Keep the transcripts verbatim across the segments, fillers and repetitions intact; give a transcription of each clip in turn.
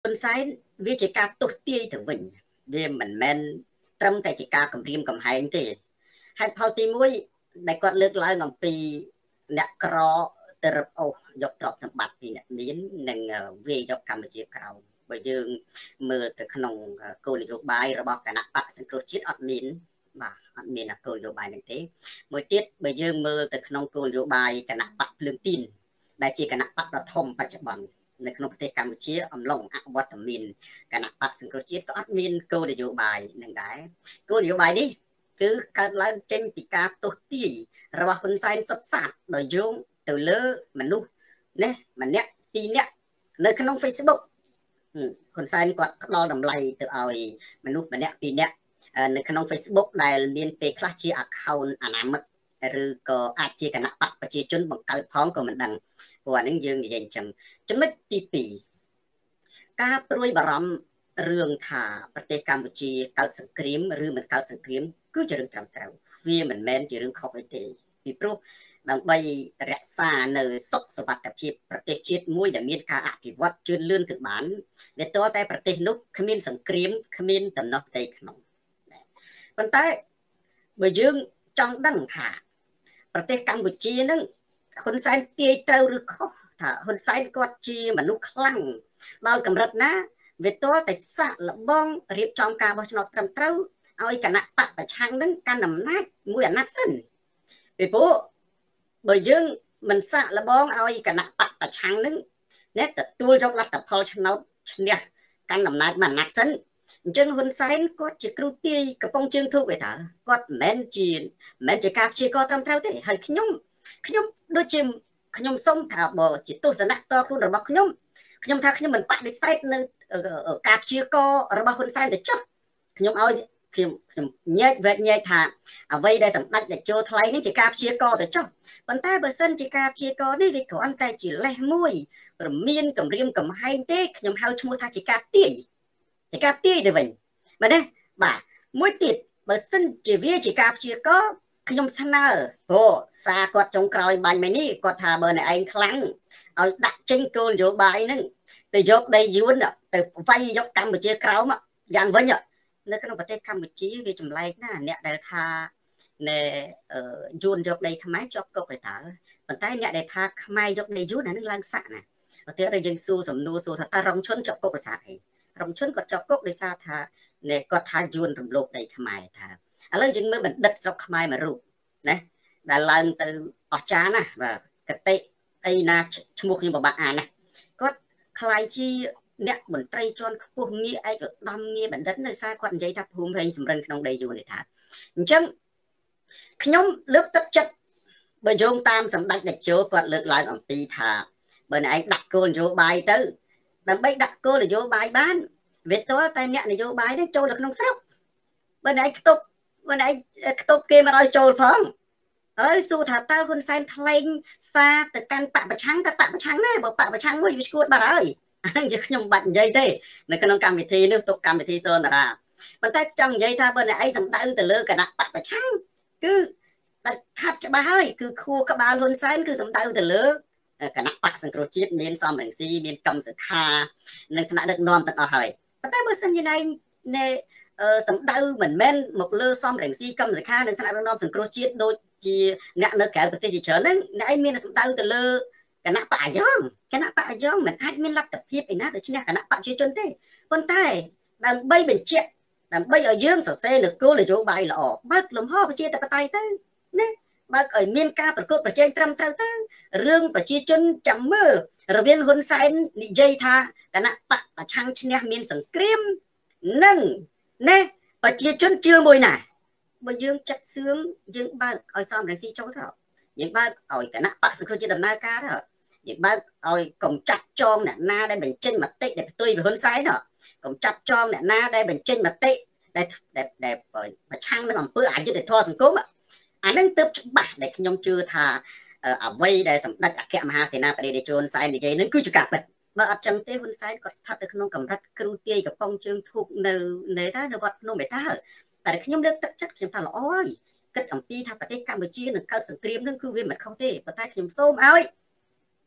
Con sai vì chỉ ca tốt tươi thử vịnh vì mình men trâm tại chỉ ca cầm riêng cầm hai thì hai phao tí mũi đại quạt lược lại ngầm pì nè cro tờ rập ô dọc trọc sầm bạt thì nè miến nâng về dọc cầm chia cầu bởi dương mưa từ khăn ông cô lý dục bài rồi bọc cả nắp bạc sân cô chết ọt miến mà ọt miến là cô lý dục bài này thế mỗi tiết bởi dương mưa từ khăn ông cô lý dục bài cả nắp bạc lương tin đại chỉ cả nắp bạc là thông bạch bằng នៅក្នុងប្រទេសកម្ពុជាអំឡុងអវត្តមានគណៈបកសង្គ្រោះជាតិក៏អត់មានគោលនយោបាយនឹងដែរគោលនយោបាយនេះគឺកើតឡើងចេញពីការទស្សន៍ទាយរបស់ហ៊ុនសែនសុទ្ធសាធដោយយោងទៅលើមនុស្សណាម្នាក់ពីរនាក់នៅក្នុង Facebook ហ៊ុនសែនគាត់ផ្ដល់តម្លៃទៅឲ្យមនុស្សម្នាក់ពីរនាក់នៅក្នុង Facebook ដែលមានពេលខ្លះជា account អនាមិកឬក៏អាចជាគណៈបកប្រជាជនបង្កើតផងក៏មិនដឹងព្រោះអានឹងយើងនិយាយអញ្ចឹងចំណុចទីពីរការព្រួយបារម្ភរឿងថាប្រទេសកម្ពុជាកើតសង្គ្រាមឬមិនកើតសង្គ្រាមគឺជារឿងត្រឹមត្រូវវាមិនមែនជារឿងខុសអីទេពីព្រោះដើម្បីរក្សានៅសុខសុវត្ថិភាពប្រទេសជាតិមួយដែលមានការអភិវឌ្ឍជឿនលឿនទៅបានវាតើតែប្រទេសនោះគ្មានសង្គ្រាមគ្មានដំណោះផ្ទៃក្នុងប៉ុន្តែបើយើងចង់ដឹងថាប្រទេសកម្ពុជានឹងហ៊ុនសែនទាយត្រូវឬខុសថាហ៊ុនសែនគាត់ជាមនុស្សខ្លាំងដល់កម្រិតណាវាតើតែសាក់លបងរៀបចំការបោះឆ្នោតត្រឹមត្រូវឲ្យគណៈបកប្រឆាំងនឹងកាន់អំណាចមួយអាណត្តិសិនពីព្រោះបើយើងមិនសាក់លបងឲ្យគណៈបកប្រឆាំងនឹងអ្នកទទួលយកលទ្ធផលឆ្នោតឈ្នះកាន់អំណាចមួយអាណត្តិសិនអញ្ចឹងហ៊ុនសែនគាត់ជាគ្រូទាយកំប៉ុងជើងធូបឯតាគាត់មិនមែនជាមិនមែនជាការព្យាករត្រឹមត្រូវទេហើយខ្ញុំខ្ញុំដូចជាខ្ញុំសុំថាបើជាទស្សនៈតខ្លួនរបស់ខ្ញុំខ្ញុំថាខ្ញុំមិនបដិសេធនៅការព្យាកររបស់ហ៊ុនសែនទៅចុះខ្ញុំឲ្យខ្ញុំខ្ញុំញែកវែកញែកថាអ្វីដែលសម្ដេចតេជោថ្លែងនេះជាការព្យាករទៅចុះប៉ុន្តែបើសិនជាការព្យាករនេះវាគ្រាន់តែជាលេសមួយរមានគម្រាមកំហែងទេខ្ញុំហៅឈ្មោះថាជាការទាយជាការទាយទៅវិញមែនទេបាទមួយទៀតបើសិនជាវាជាការព្យាករខ្ញុំស្នើព្រោះសារគាត់ចុងក្រោយបាញ់មិញនេះគាត់ថាបើអ្នកឯងខ្លាំងឲ្យដាក់ចេញគោលនយោបាយហ្នឹងទៅយកដីយួនទៅវាយយកកម្ពុជាក្រោមយ៉ាងវិញនៅក្នុងប្រទេសកម្ពុជាវាចម្លែកណាអ្នកដែលថាណែយួនយកដីខ្មែរជាប់គុកទៅតើប៉ុន្តែអ្នកដែលថាខ្មែរយកដីយួនអានឹងឡើងសាក់ណាប្រទេសដែលយើងសួរសំណួរសួរថាតើរងឈុនជាប់គុកប្រសាអីរងឈុនគាត់ជាប់គុកដោយសារថាណែគាត់ថាយួនរំលោភដីខ្មែរថាឥឡូវយើងមើលបណ្ឌិតស្រុកខ្មែរមួយរូបណាដែលឡើងទៅអស្ចារ្យណាបាទកតិអីណាឈ្មោះខ្ញុំពិបាកអានណាគាត់ខ្លាយជាអ្នកមន្ត្រីជាន់ខ្ពស់ងារឯកឧត្តមងារបណ្ឌិតនៅសារគាត់និយាយថាភូមិវែងសម្រិនក្នុងដីយួននេះថាអញ្ចឹងខ្ញុំលើកទឹកចិត្តបើយោងតាមសម្ដេចតេជោគាត់លើកឡើងអំពីថាបើអ្នកឯងដាក់គោលនយោបាយទៅដើម្បីដាក់គោលនយោបាយបានវាតើតែអ្នកនយោបាយនេះចូលទៅក្នុងស្រុកបើអ្នកឯងខ្ទប់បើអ្នកឯងខ្ទប់គេមិនឲ្យចូលផងអើយសួរថាតើហ៊ុនសែនថ្លែងសារទៅកាន់បពប្រឆាំងតើបពប្រឆាំងណាបើបពប្រឆាំងមួយវាស្គួតបាត់ហើយអញ្ចឹងខ្ញុំបាច់និយាយទេនៅក្នុងកម្មវិធីនេះទុកកម្មវិធីសនរាប៉ុន្តែចង់និយាយថាបើអ្នកឯងសម្ដៅទៅលើគណៈបពប្រឆាំងគឺតែខាត់ច្បាស់ហើយគឺខួរក្បាលហ៊ុនសែនគឺសម្ដៅទៅលើគណៈបកសង្គ្រោះជាតិមានសំរងស៊ីមានកម្មសខានិងគណៈដឹកនាំទាំងអស់ហើយប៉ុន្តែបើសិនជាណែណែសម្ដៅមិនមែនមកលើសំរងស៊ីកម្មសខានិងគណៈដឹកនាំសង្គ្រោះជាតិដូចជាអ្នកនៅក្រៅប្រទេសជាច្រើនហ្នឹងអ្នកឯងមានសម្ដៅទៅលើគណៈបកអាយ៉ងគណៈបកអាយ៉ងមិនអាចមានលទ្ធភាពឯណាទៅឈ្នះគណៈបកប្រជាជនទេប៉ុន្តែដើម្បីបញ្ជាក់ដើម្បីឲ្យយើងសរសេរនគរនយោបាយល្អបើកលំហប្រជាធិបតេយ្យទៅណាបើកឲ្យមានការប្រកួតប្រជែងត្រឹមត្រូវទៅរឿងប្រជាជនចាំមើលរវាងហ៊ុនសែននិយាយថាគណៈបកប្រឆាំងឈ្នះមានសង្គ្រាមនិងណាប្រជាជនជឿមួយណាបើយើងចាត់សឿងយើងបើកឲ្យសំរងស៊ីចូលទៅយើងបើកឲ្យគណៈបកសង្គ្រោះជាតិដំណើរការទៅយើងបើកឲ្យកុំចាត់ចងអ្នកណាដែលបញ្ចេញមតិដែលផ្ទុយពីហ៊ុនសែនកុំចាត់ចងអ្នកណាដែលបញ្ចេញមតិដែលដែលប្រឆាំងនឹងអំពើអយុត្តិធម៌សង្គមអានឹងទើបច្បាស់ដែលខ្ញុំជឿថាអ្វីដែលសម្ដេចអគ្គមហាសេនាបតីតេជោហ៊ុនសែននិយាយនឹងគឺជាការពិតបើអត់ចឹងទេហ៊ុនសែនគាត់ស្ថិតនៅក្នុងកម្រិតគ្រូទាយកំប៉ុងជើងធូបនៅនៅថានៅវត្តភ្នំឯតាតែខ្ញុំលើកទឹកចិត្តខ្ញុំថាល្អហើយគិតអំពីថាប្រទេសកម្ពុជានឹងកើតសង្គ្រាមនឹងគឺវាមិនខុសទេប៉ុន្តែខ្ញុំសូមឲ្យ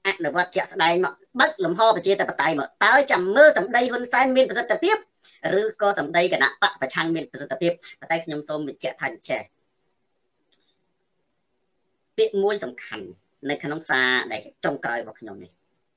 ác được vật chẹt đây mà bất lầm ho và chia tập tay mà tới chầm mơ tầm đây hơn sai miên và rất tập tiếp rư có tầm đây cả nạ bạc và trang miên và rất tập tiếp và tay nhom xôm bị chẹt thành trẻ biết môi sầm khănในขนมซาในจงกรอยบอกขนมนี่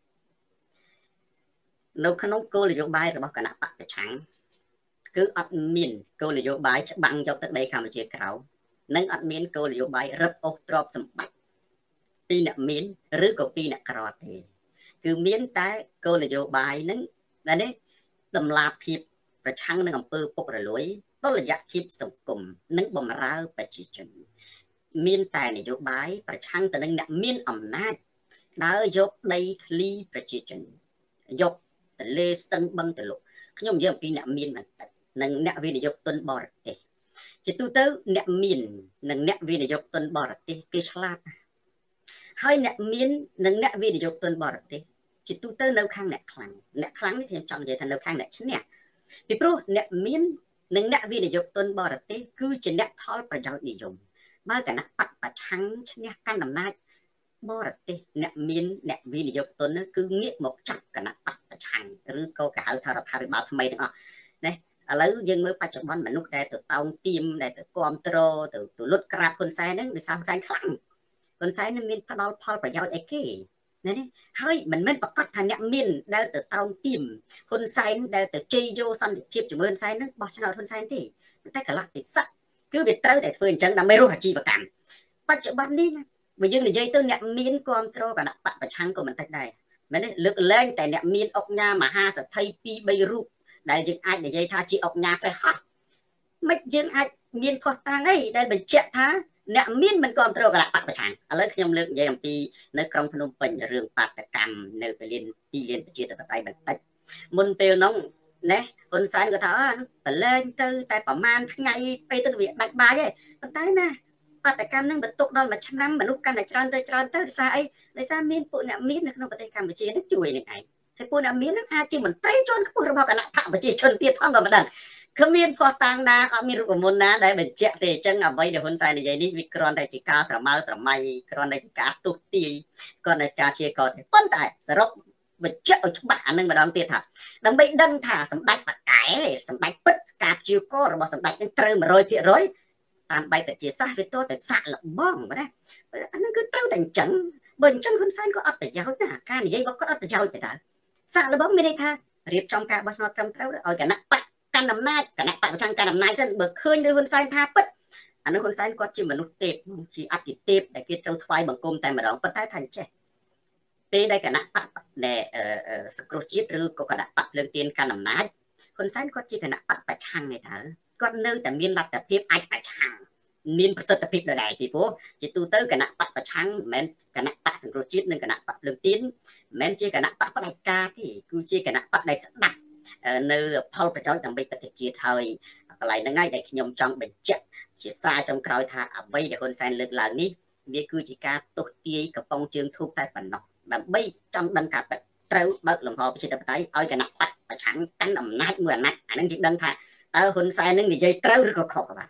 នៅក្នុងគោលនយោបាយរបស់គណៈបកប្រឆាំងគឺអត់មានគោលនយោបាយច្បាំងយកទឹកដីកម្ពុជាក្រៅនិងអត់មានគោលនយោបាយរឹបអូសទ្រព្យសម្បត្តិពីអ្នកមានឬក៏ពីអ្នកក្រទេគឺមានតែគោលនយោបាយហ្នឹងដែលនេះតម្លាភាពប្រឆាំងនឹងអំពើពុករលួយតុល្យភាពសង្គមនិងបំរើប្រជាជនមានតែនយោបាយប្រឆាំងទៅនឹងអ្នកមានអំណាចដើរយកដីធ្លីប្រជាជនយកទន្លេស្ទឹងបឹងទលុខ្ញុំនិយាយអំពីអ្នកមានបន្តិចនិងអ្នកវិនិយោគទុនបរទេសជាទូទៅអ្នកមាននិងអ្នកវិនិយោគទុនបរទេសគេឆ្លាតហើយអ្នកមាននិងអ្នកវិនិយោគទុនបរទេសជាទូទៅនៅខាងអ្នកខ្លាំងអ្នកខ្លាំងនេះខ្ញុំចង់និយាយថានៅខាងអ្នកឈ្នះពីព្រោះអ្នកមាននិងអ្នកវិនិយោគទុនបរទេសគឺជាអ្នកផលប្រយោជន៍និយមបើគណៈបកប្រឆាំងឈ្នះកាន់អំណាចបរទេសអ្នកមានអ្នកវិនិយោគទុនគឺងាកមកចាប់គណៈបកប្រឆាំងឬក៏គេហៅថារដ្ឋាភិបាលថ្មីទាំងអស់ណាឥឡូវយើងមើលបច្ចុប្បន្នមនុស្សដែលទៅតោងទៀមដែលទៅគ្រប់គ្រងទៅទៅលុតក្រាបហ៊ុនសែនហ្នឹងដោយសារហ៊ុនសែនខ្លាំងហ៊ុនសែនមានផ្ដល់ផលប្រយោជន៍អីគេណាហើយមិនមែនប្រកាសថាអ្នកមានដែលទៅតោងទៀមហ៊ុនសែនដែលទៅជ័យយកសន្តិភាពជាមួយហ៊ុនសែនហ្នឹងបោះឆ្នោតហ៊ុនសែនទេតែកលៈទេសៈគឺវាត្រូវតែធ្វើអញ្ចឹងដើម្បីរស់អាជីវកម្មបច្ចុប្បន្ននេះណាបើយើងនិយាយទៅអ្នកមានគ្រប់គ្រងគណៈបកប្រឆាំងក៏មិនតិចដែរមែនទេលើកលែងតែអ្នកមានអុកញ៉ាមហាសទ្ធិពីរបីរូបដែលយើងអាចនិយាយថាជាអុកញ៉ាសេះហោះមិនយើងអាចមានផុសតាំងអីដែលបញ្ជាក់ថាអ្នកមានមិនគ្រប់គ្រងគណៈបកប្រឆាំងឥឡូវខ្ញុំលើកនិយាយអំពីនៅក្រុងភ្នំពេញរឿងបាតកម្មនៅពលានទីលានប្រជាធិបតេយ្យបន្តិចមុនពេលនោះណាហ៊ុនសែនក៏ថាប្រឡែងទៅតែប្រហែលថ្ងៃពេលទៅវាដាច់បាយឯងប៉ុន្តែណាបាតកម្មនឹងបន្ទុកដល់មួយឆ្នាំមនុស្សកាន់តែច្រើនទៅច្រើនទៅដោយសារអីដោយសារមានពួកអ្នកមាននៅក្នុងប្រទេសកម្ពុជានេះជួយនឹងឯងហើយពួកអ្នកមាននឹងអាចជាមន្ត្រីជាន់ខ្ពស់របស់គណៈបកប្រជាជនទៀតផងក៏មិនដឹងគ្មានផុសតាំងណាអត់មានរូបមន្តណាដែលបញ្ជាក់ទេអញ្ចឹងអ្វីដែលហ៊ុនសែននិយាយនេះវាគ្រាន់តែជាការស្រមើស្រមៃគ្រាន់តែជាការទុះទាយគ្រាន់តែការជាកតប៉ុន្តែសរុបបញ្ជាក់ឲ្យច្បាស់អានឹងម្ដងទៀតថាដើម្បីដឹងថាសម្ដេចបកែសម្ដេចពិតការព្យាកររបស់សម្ដេចនឹងត្រូវ một trăm phần trăm តាមបែបវិទ្យាសាស្ត្រវាទៅតែសាក់លបងណាអានឹងគឺត្រូវតែអញ្ចឹងបើអញ្ចឹងហ៊ុនសែនក៏អត់ប្រយោជន៍ណាការនិយាយរបស់គាត់អត់ប្រយោជន៍ទេតើសាក់លបងមានន័យថារៀបចំការបោះឆ្នោតត្រឹមត្រូវឲ្យគណៈបកកាន់អំណាចគណៈបកប្រឆាំងកាន់អំណាចសិនបើឃើញទៅហ៊ុនសែនថាពិតអានឹងហ៊ុនសែនគាត់ជាមនុស្សទេពជាអតិទេពដែលគេត្រូវថ្វាយបង្គំតែម្ដងប៉ុន្តែថាចេះពេលដែលគណៈបកដែលសង្គ្រោះជាតិឬក៏គណៈបកភ្លើងទៀនកាន់អំណាចហ៊ុនសែនគាត់ជាគណៈបកប្រឆាំងទេតើគាត់នៅតែមានលទ្ធភាពអាចប្រឆាំងមានប្រសិទ្ធភាពដដែលពីព្រោះជាទូទៅគណៈបកប្រឆាំងមិនមែនគណៈបកសង្គ្រោះជាតិនិងគណៈបកភ្លើងទៀនមិនមែនជាគណៈបកផ្ដាច់ការទេគឺជាគណៈបកដែលស្ដាប់នៅផលប្រយោជន៍ដើម្បីប្រទេសជាតិហើយកន្លែងហ្នឹងហើយដែលខ្ញុំចង់បញ្ជាក់ជាសារចុងក្រោយថាអ្វីដែលហ៊ុនសែនលើកឡើងនេះវាគឺជាការទស្សទាយកំប៉ុងជើងធូបតែប៉ុណ្ណោះដើម្បីចង់ដឹងការពិតត្រូវបើកលំហប្រជាធិបតេយ្យឲ្យគណៈបកប្រឆាំងកាន់អំណាចមួយអាណត្តិអានឹងជាដឹងថាតើហ៊ុនសែននឹងនិយាយត្រូវឬក៏ខុសបាទ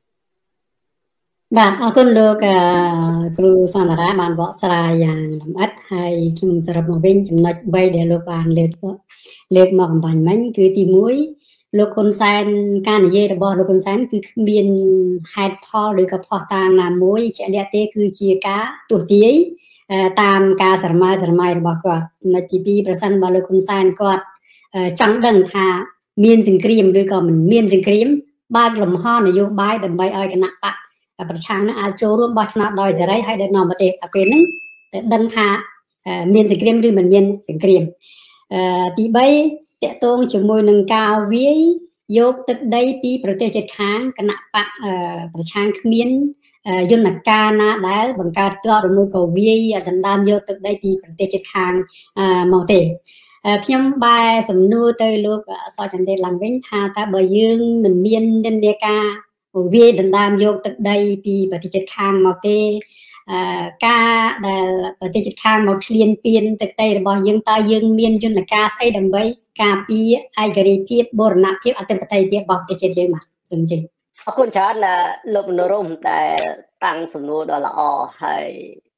បាទអរគុណលោកគ្រូសន្តារាបានបកស្រាយយ៉ាងលម្អិតហើយខ្ញុំសរុបមកវិញចំណុចបីដែលលោកបានលើកលើកមកអំបញ្ញមិញគឺទីមួយលោកហ៊ុនសែនការនិយាយរបស់លោកហ៊ុនសែនគឺគ្មានហេតុផលឬក៏ផុសតាងណាមួយជាក់លាក់ទេគឺជាការទស្សទាយតាមការស្រមើស្រមៃរបស់គាត់ចំណុចទីពីរប្រសិនបើលោកហ៊ុនសែនគាត់ចង់ដឹងថាមានសង្គ្រាមឬក៏មិនមានសង្គ្រាមបើកលំហនយោបាយដើម្បីឲ្យគណៈបកប្រឆាំងនឹងអាចចូលរួមបោះឆ្នោតដោយសេរីហើយដឹកនាំប្រទេសតែពេលហ្នឹងទៅដឹងថាមានសង្គ្រាមឬមិនមានសង្គ្រាមទីបីតកតងជាមួយនឹងការវាយយកទឹកដីពីប្រទេសជិតខាងគណៈបកប្រឆាំងគ្មានយន្តការណាដែលបង្កើតទ័ពឬមួយក៏វាយដណ្ដើមយកទឹកដីពីប្រទេសជិតខាងមកទេខ្ញុំបែរសំណួរទៅលោកសចន្ទឡើងវិញថាតើបើយើងមិនមានយន្តការវាយដណ្ដើមយកទឹកដីពីប្រទេសជិតខាងមកទេការដែលប្រទេសជិតខាងមកឈ្លានពានទឹកដីរបស់យើងតើយើងមានយន្តការស្អីដើម្បីការពារឯករាជ្យភាពបូរណភាពអធិបតេយ្យភាពរបស់ប្រទេសជាតិយើងបាទសូមជម្រាបអរគុណច្រើនលោកមនោរមដែលតាំងសំណួរដ៏ល្អហើយ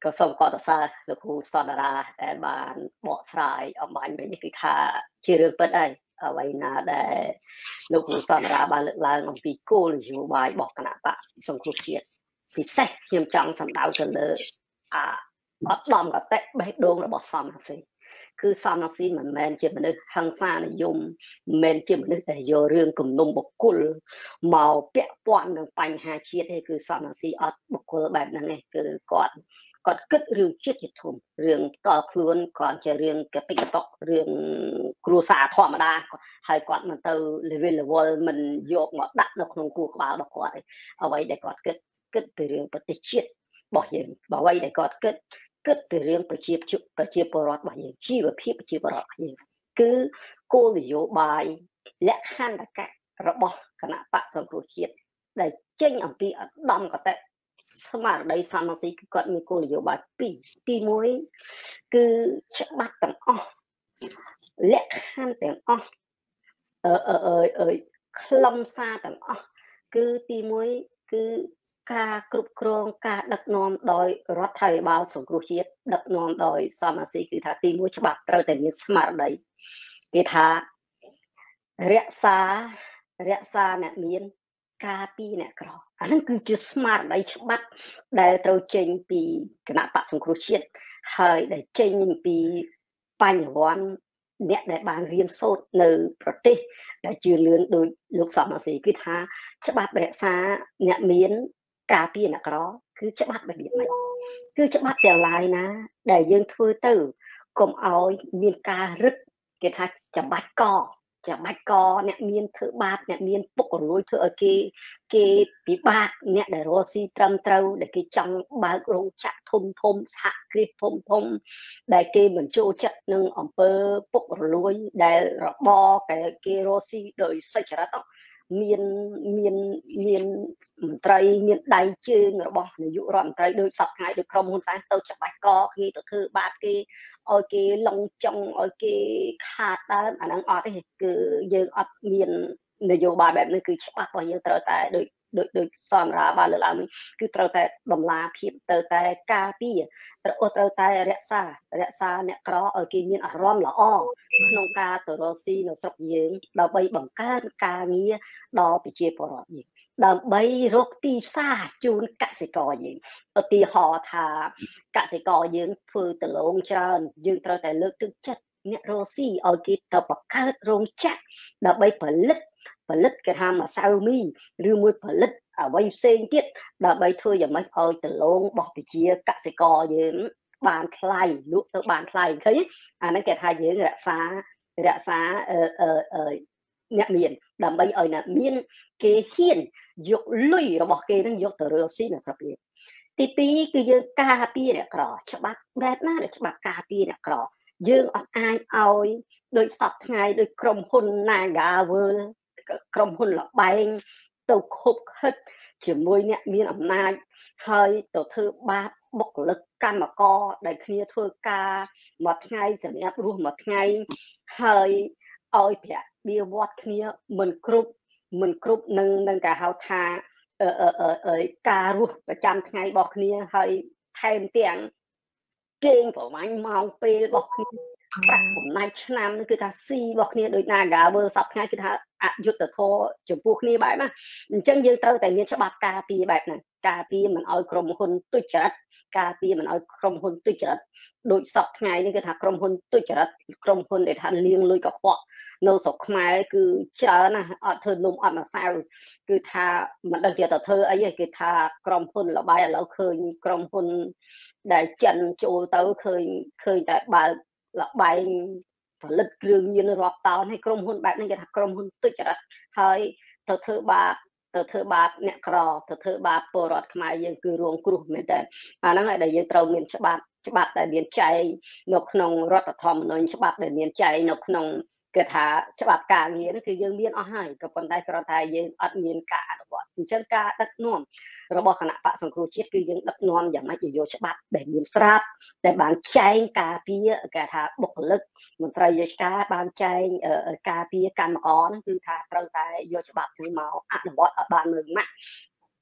ก็ส่งกอดซาลูกครูสอนราแต่บ้านเบาะสายเอาบ้านไปนี่คือท่าชื่อเรื่องเปิดได้เอาไว้นาได้ลูกครูสอนราบ้านเลือกลายของปีโก้หรืออยู่บายบอกขนาดปะส่งครูเชียดพิเศษเทียมจังสันดาวกันเลยอ่าบัดดอมกับเตะใบโดงแล้วบอกซ้ำสิคือซ้ำสิเหมือนแมนเชื่อมันนึกทางซ่าในยมแมนเชื่อมันนึกแต่โยเรื่องกลุ่มนมบกกุลเมาเปียป้อนหนึ่งปัญหาเชียดให้คือซ้ำสิอัดบกกุลแบบนั้นไงคือก่อนก่อนกึศเรื่องเชิดจิตทุมเรื่องต่อคล้วนก่อนจะเรื่องกระปิกตอกเรื่องครูสาธรรมดาให้ก่อนมันเตอเลเวลเลเวลมันโยกหมดดักนกนงกูกบ่าวดอกก่อนเอาไว้ได้ก่อนกึศกึศไปเรื่องปฏิเชียดบอกอย่างบอกไว้ได้ก่อนกึศกึศไปเรื่องประชีพชุประชีพปรอดบอกอย่างชีวพี่ประชีพปรอดอย่างคือโกลโยบายและขั้นตะระบบคณะปะสังคมเชียดได้เจ้งอันปีดำก็แต่สมัครได้สามสิบก็มีโกลโยบายปีปีมวยคือฉบับต่างอ๋อและขั้นต่างอ๋อเออเออเออเออคลำซาต่างอ๋อคือปีมวยคือการกรุบกรองการดักนอมโดยรัฐบาลสงครามเชียดดักนอมโดยสามสิบคือถ้าปีมวยฉบับเราแต่มีสมัครได้คือถ้าเรียกซาเรียกซาเนี่ยมีนกาปีเนี่ยกรออันนั้นคือจุดสมาร์ทในฉบับได้เราเจนปีคณะปะสงครามเชียดให้ได้เจนปีปัญญาวันเนี่ยได้บางเรียนโซดในประเทศได้จืดเลือนโดยลูกสาวมาสีคือท่าฉบับเรียกซาเนี่ยมีนกาปีเนี่ยกรอคือฉบับแบบนี้คือฉบับเดียวลายนะได้ยังทั่วตื้อกลมเอามีการรึกเกิดท่าจะบัดกอจะบัดกอเนี่ยมีนเธอบาดเนี่ยมีนปกรุยเธอเกเกปีบาดเนี่ยได้โรซีตรมเตาได้เกจังบาดโรงจักทมทมสักกริทมทมได้เกเหมือนโจจัดหนึ่งอำเภอปกรุยได้ระบอแต่เกโรซีโดยใส่กระต้องมีนมีนมีนไตรมีนใดชื่อระบอในยุโรปไตรโดยสับหายโดยครมหุ่นสายเตาจะบัดกอคือตัวคือบาดเกโอเคลงจงโอเคขาดได้อันนั้นออดที่คือยังออดมีนนโยบายแบบนี้คือฉบับว่ายังเติร์แต่โดยโดยโดยสอนราบาลลามีคือเติร์แต่บำลาพิบเติร์แต่กาปีเติร์เติร์แต่เรศาเรศาเนี่ยกรอโอเคมีนอารมณ์ละอ้อขนมกาตัวโรซีนสกยิงเราไปบังการกาเงี้ยดอไปเชียร์ปลอดยิงดำใบรกตีซาจูนกสิกรยิงตีหอทากสิกรยิงฟื้นตะลงจานยิงเติร์แต่เลิกตึกจัดเนี่ยโรซี่เอากิตบักการโรงจักดำใบผลิตผลิตกระทำมาซามีหรือมวยผลิตเอาไว้เซ็งติดดำใบเธออย่างไม่เอาตะลงบอกไปเชียร์กสิกรยิงบานคลายลุกตัวบานคลายเคยอันนั้นแกทายยิงรักษารักษาเออเออเออเนี่ยมีนดำใบเอาเนี่ยมีนเกเฮียนยกลุยเราบอกเกนั่งยกตัวโรซี่นะสับเปลี่ยนตีปีคือยังกาปีเนี่ยกรอฉบับแบบหน้าเนี่ยฉบับกาปีเนี่ยกรอយើងអត់អាចឲ្យដោយសពថ្ងៃដោយក្រុមហ៊ុន Nagavel ក្រុមហ៊ុនលបែងទៅខົບខិតជាមួយអ្នកមានអំណាចហើយទៅធ្វើបាបបុគ្គលិកកម្មករដែលគ្នាធ្វើការមួយថ្ងៃសម្រាប់រស់មួយថ្ងៃហើយឲ្យប្រាក់បៀវត្តគ្នាមិនគ្រប់មិនគ្រប់នឹងនឹងគេហៅថាអឺអឺការរស់ប្រចាំថ្ងៃរបស់គ្នាហើយថែមទាំងគេងប្រមាញ់ម៉ោងពេលរបស់គ្នាប្រាក់ចំណាយឆ្នាំនេះគឺថាស៊ីរបស់គ្នាដូចណាកាវើសប្តាហ៍គឺថាអយុត្តិធម៌ចំពោះគ្នាបែបណាអញ្ចឹងយើងត្រូវតែមានច្បាប់ការពារបែបហ្នឹងការពារមិនឲ្យក្រុមហ៊ុនទុច្ចរិតការពារមិនឲ្យក្រុមហ៊ុនទុច្ចរិតដូចសប្តាហ៍នេះគឺថាក្រុមហ៊ុនទុច្ចរិតក្រុមហ៊ុនដែលថាលៀងលុយកខ្វក់នៅស្រុកខ្មែរគឺច្រើនណាស់អត់ធ្វើនំអត់ម្សៅគឺថាមិនដឹងជាទៅធ្វើអីទេគឺថាក្រុមហ៊ុនលបាយឥឡូវឃើញក្រុមហ៊ុនដែលចិនចូលទៅឃើញឃើញតែបើលបែងផលិតគ្រឿងញៀនរាប់តោនឲ្យក្រុមហ៊ុនបែបនេះគេថាក្រុមហ៊ុនទុច្ចរិតហើយទៅធ្វើបាបទៅធ្វើបាបអ្នកក្រទៅធ្វើបាបពលរដ្ឋខ្មែរយើងគឺរងគ្រោះមែនតើអាហ្នឹងហើយដែលយើងត្រូវមានច្បាប់ច្បាប់ដែលមានចែងនៅក្នុងរដ្ឋធម្មនុញ្ញច្បាប់ដែលមានចែងនៅក្នុងគឺថាច្បាប់ការងារគឺយើងមានអស់ហើយក៏ប៉ុន្តែគ្រាន់តែយើងអត់មានការអនុវត្តអញ្ចឹងការដឹកនាំរបស់គណៈបកសង្គ្រោះជាតិគឺយើងដឹកនាំយ៉ាងម៉េចយកច្បាប់ដែលមានស្រាប់ដែលបានចែងការពារគេថាបុគ្គលិកមន្ត្រីរាជការបានចែងការពារកម្មករហ្នឹងគឺថាត្រូវតែយកច្បាប់នេះមកអនុវត្តឲ្យបានមើលម៉ាក់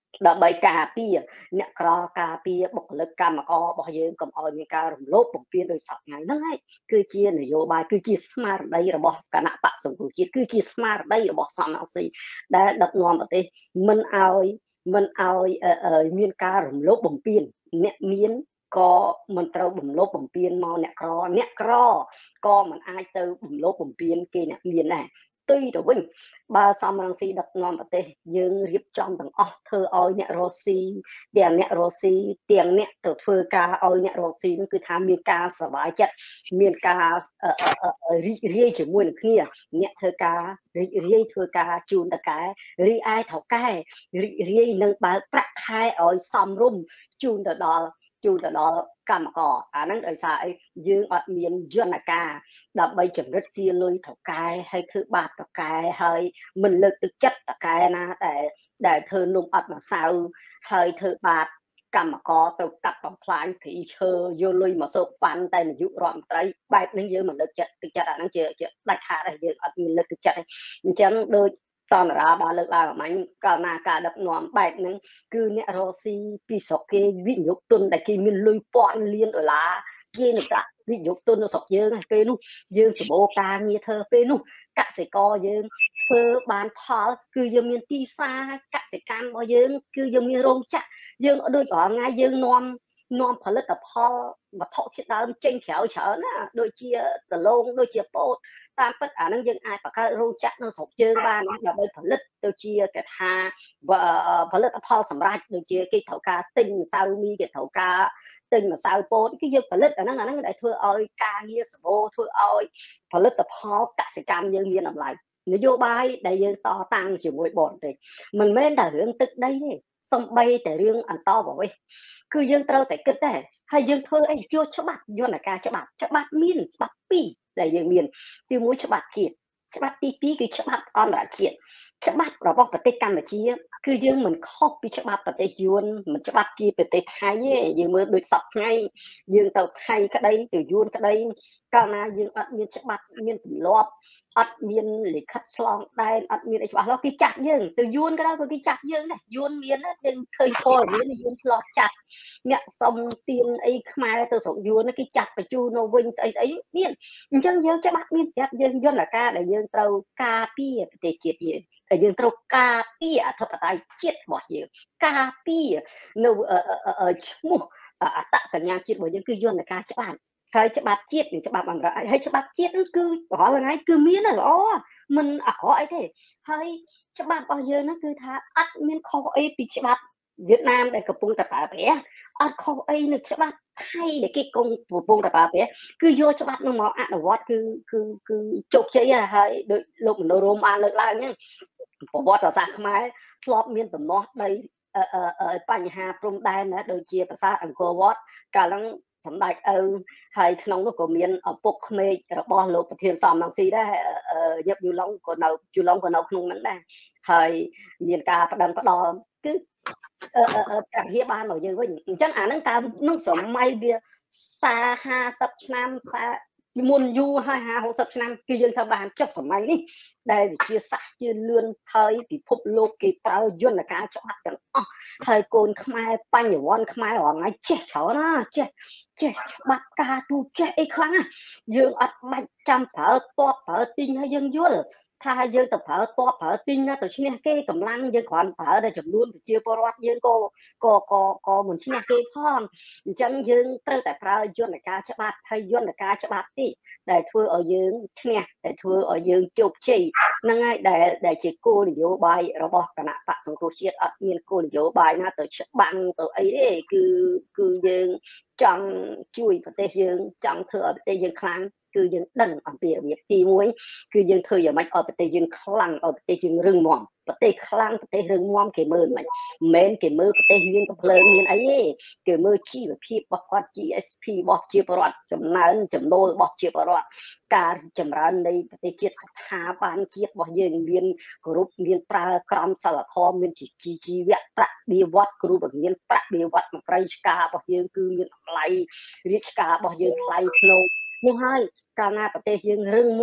ដើម្បីការពារអ្នកក្រការពារបុគ្គលិកកម្មកររបស់យើងកុំឲ្យមានការរំលោភបំពានដោយសពថ្ងៃហ្នឹងហើយគឺជានយោបាយគឺជាស្មារតីរបស់គណៈបក្សសង្គ្រោះជាតិគឺជាស្មារតីរបស់សំរងស៊ីដែលដឹកនាំប្រទេសមិនឲ្យមិនឲ្យមានការរំលោភបំពានអ្នកមានក៏មិនត្រូវបំលោភបំពានមកអ្នកក្រអ្នកក្រក៏មិនអាចទៅបំលោភបំពានគេអ្នកមានដែរទុយទៅវិញបើសំរងស៊ីដឹកនាំប្រទេសយើងរៀបចំទាំងអស់ធ្វើឲ្យអ្នករស់ស៊ីទាំងអ្នករស់ស៊ីទាំងអ្នកទៅធ្វើការឲ្យអ្នករស់ស៊ីនោះគឺថាមានការសប្បាយចិត្តមានការរីករាយជាមួយនឹងគ្នាអ្នកធ្វើការរីករាយធ្វើការជូនតកែរីឯថៅកែរីករាយនឹងបើកប្រាក់ខែឲ្យសមរម្យជូនទៅដល់ជូនទៅដល់កម្មករអាហ្នឹងដោយសារអីយើងអត់មានយន្តការដើម្បីចម្រិតទាលុយថៅកែហើយធ្វើបាបថៅកែហើយមិនលើកទឹកចិត្តថៅកែណាតែដែលធ្វើនំអត់ម្សៅហើយធ្វើបាបកម្មករទៅកាប់បំផ្លាញព្រៃឈើយកលុយមកសោកប៉ាន់តែនាយករដ្ឋមន្ត្រីបែបនេះយើងមិនលើកចិត្តទឹកចិត្តអាហ្នឹងជាជាដាច់ខាតហើយយើងអត់មានលើកទឹកចិត្តទេអញ្ចឹងដូចសន្តារាបានលើកឡើងអំញ្ញកាលណាការដឹកនាំបែបហ្នឹងគឺអ្នករស់ស៊ីពីស្រុកគេវិនិយោគទុនដែលគេមានលុយពាន់លានដុល្លារគេនឹងប្រាក់វិនិយោគទុននៅស្រុកយើងហើយពេលនោះយើងសម្បូរការងារធ្វើពេលនោះកសិករយើងធ្វើបានផលគឺយើងមានទីផ្សារកសិកម្មរបស់យើងគឺយើងមានរោងចក្រយើងដូចរាល់ថ្ងៃយើងនាំនាំផលិតផលវត្ថុធាតុដើមចេញក្រៅច្រើនណាដូចជាដលងដូចជាពោតតាមពិតអានឹងយើងអាចបង្កើតរោងចក្រនៅស្រុកយើងបានដើម្បីផលិតទៅជាគេថាផលិតផលសម្រាប់ដូចជាគេត្រូវការទិញម្សៅមីគេត្រូវការទិញម្សៅពោតគឺយើងផលិតអាហ្នឹងអាហ្នឹងដែលធ្វើឲ្យការងារសម្បូរធ្វើឲ្យផលិតផលកសិកម្មយើងមានតម្លៃនយោបាយដែលយើងតតាំងជាមួយបរទេសមិនមែនតែរឿងទឹកដីទេសំបីតែរឿងអន្តរប្រវេសន៍គឺយើងត្រូវតែគិតដែរហើយយើងធ្វើអីជួច្បាប់យន្តការច្បាប់ច្បាប់មានច្បាប់ពីរដែលយើងមានទីមួយច្បាប់ជាតិច្បាប់ទីពីរគឺច្បាប់អន្តរជាតិច្បាប់របស់ប្រទេសកម្ពុជាគឺយើងមិនខុសពីច្បាប់ប្រទេសយួនមិនច្បាប់ជាប្រទេសថៃទេយើងមើលដូចសពថ្ងៃយើងទៅថៃក្តីទៅយួនក្តីកាលណាយើងអត់មានច្បាប់មានទម្លាប់អត់មានលិខិតឆ្លងដែនអត់មានអីច្បាស់លាស់គេចាប់យើងទៅយួនក៏ដោយគេចាប់យើងដែរយួនមានយើងឃើញពលមានយួនឆ្លោះចាប់អ្នកសុំទានអីខ្មែរទៅស្រុកយួនគេចាប់បញ្ជូននៅវិញស្អីស្អីមានអញ្ចឹងយើងច្បាប់មានស្រាប់យើងយន្តការដែលយើងត្រូវការពារប្រទេសជាតិយើងតែយើងត្រូវការពារអធិបតេយ្យជាតិរបស់យើងការពារនៅឈ្មោះអត្តសញ្ញាណជាតិរបស់យើងគឺយន្តការច្បាប់ហើយច្បាប់ជាតិនិងច្បាប់អន្តរជាតិហើយច្បាប់ជាតិគឺរាល់ថ្ងៃគឺមានល្អមិនអាក្រក់អីទេហើយច្បាប់របស់យើងហ្នឹងគឺថាអត់មានខុសអីពីច្បាប់វៀតណាមដែលកំពុងតែប្រើប្រាស់អត់ខុសអីនៅច្បាប់ថៃដែលគេកំពុងតែប្រើប្រាស់គឺយកច្បាប់នោះមកអនុវត្តគឺគឺគឺជោគជ័យហើយដោយលោកមនោរមបានលើកឡើងហ្នឹងប្រវត្តិសាស្ត្រខ្មែរធ្លាប់មានដំណោះដីបញ្ហាព្រំដែនណាដូចជាប្រាសាទអង្គរវត្តកាលហ្នឹងសម្ដេចឪហើយក្នុងនោះក៏មានឪពុកក្មេករបស់លោកប្រធានសំរងស៊ីដែរយឹបយូឡុងក៏នៅយូឡុងក៏នៅក្នុងហ្នឹងដែរហើយមានការផ្ដឹងផ្ដល់គឺប្រាក់ហៀបានមកយើងវិញអញ្ចឹងអាហ្នឹងកាលនោះសម័យវាសាហាសិបឆ្នាំសាមុនយូរហើយហាហូសិបឆ្នាំគឺយើងធ្វើបានចុះសម័យនេះដែលវិទ្យាសាស្ត្រជឿនលឿនហើយពិភពលោកគេប្រើយន្តការច្បាប់ទាំងអស់ហើយកូនខ្មែរបញ្ញវន្តខ្មែររាល់ថ្ងៃចេះច្រើនណាចេះចេះច្បាប់ការទូចេះអីខ្លាំងណាយើងអត់បាច់ចាំប្រើតបប្រើទីងហើយយើងយល់ថាយើងទៅប្រើតបប្រើទីងណាទៅឈ្នះគេកម្លាំងយើងគ្រាន់ប្រើតែចំនួនប្រជាពលរដ្ឋយើងក៏ក៏ក៏ក៏មិនឈ្នះគេផងអញ្ចឹងយើងត្រូវតែប្រើយន្តការច្បាប់ហើយយន្តការច្បាប់ទីដែលធ្វើឲ្យយើងឈ្នះដែលធ្វើឲ្យយើងជោគជ័យហ្នឹងហើយដែលដែលជាគោលនយោបាយរបស់គណៈបក្សសង្គ្រោះជាតិអត់មានគោលនយោបាយណាទៅច្បាំងទៅអីទេគឺគឺយើងចង់ជួយប្រទេសយើងចង់ធ្វើឲ្យប្រទេសយើងខ្លាំងគឺយើងដឹងអំពីរបៀបទីមួយគឺយើងធ្វើយ៉ាងម៉េចឲ្យប្រទេសយើងខ្លាំងឲ្យប្រទេសយើងរឹងមាំប្រទេសខ្លាំងប្រទេសរឹងមាំគេមើលមិនមែនគេមើលប្រទេសមានកំភ្លើងមានអីទេគេមើលជីវភាពរបស់គាត់ G S P របស់ជាបរដ្ឋចំណើនចំណូលរបស់ជាបរដ្ឋការចម្រើននៃប្រទេសជាតិស្ថាប័នជាតិរបស់យើងមានគ្រប់មានប្រើក្រមសីលធម៌មានជីវៈប្រាក់បៀវត្តគ្រូបង្រៀនប្រាក់បៀវត្តមន្ត្រីឆ្ការបស់យើងគឺមានតម្លៃរាជការរបស់យើងថ្លៃថ្នូរនោះហើយកាលណាប្រទេសយើងរឹងមាំ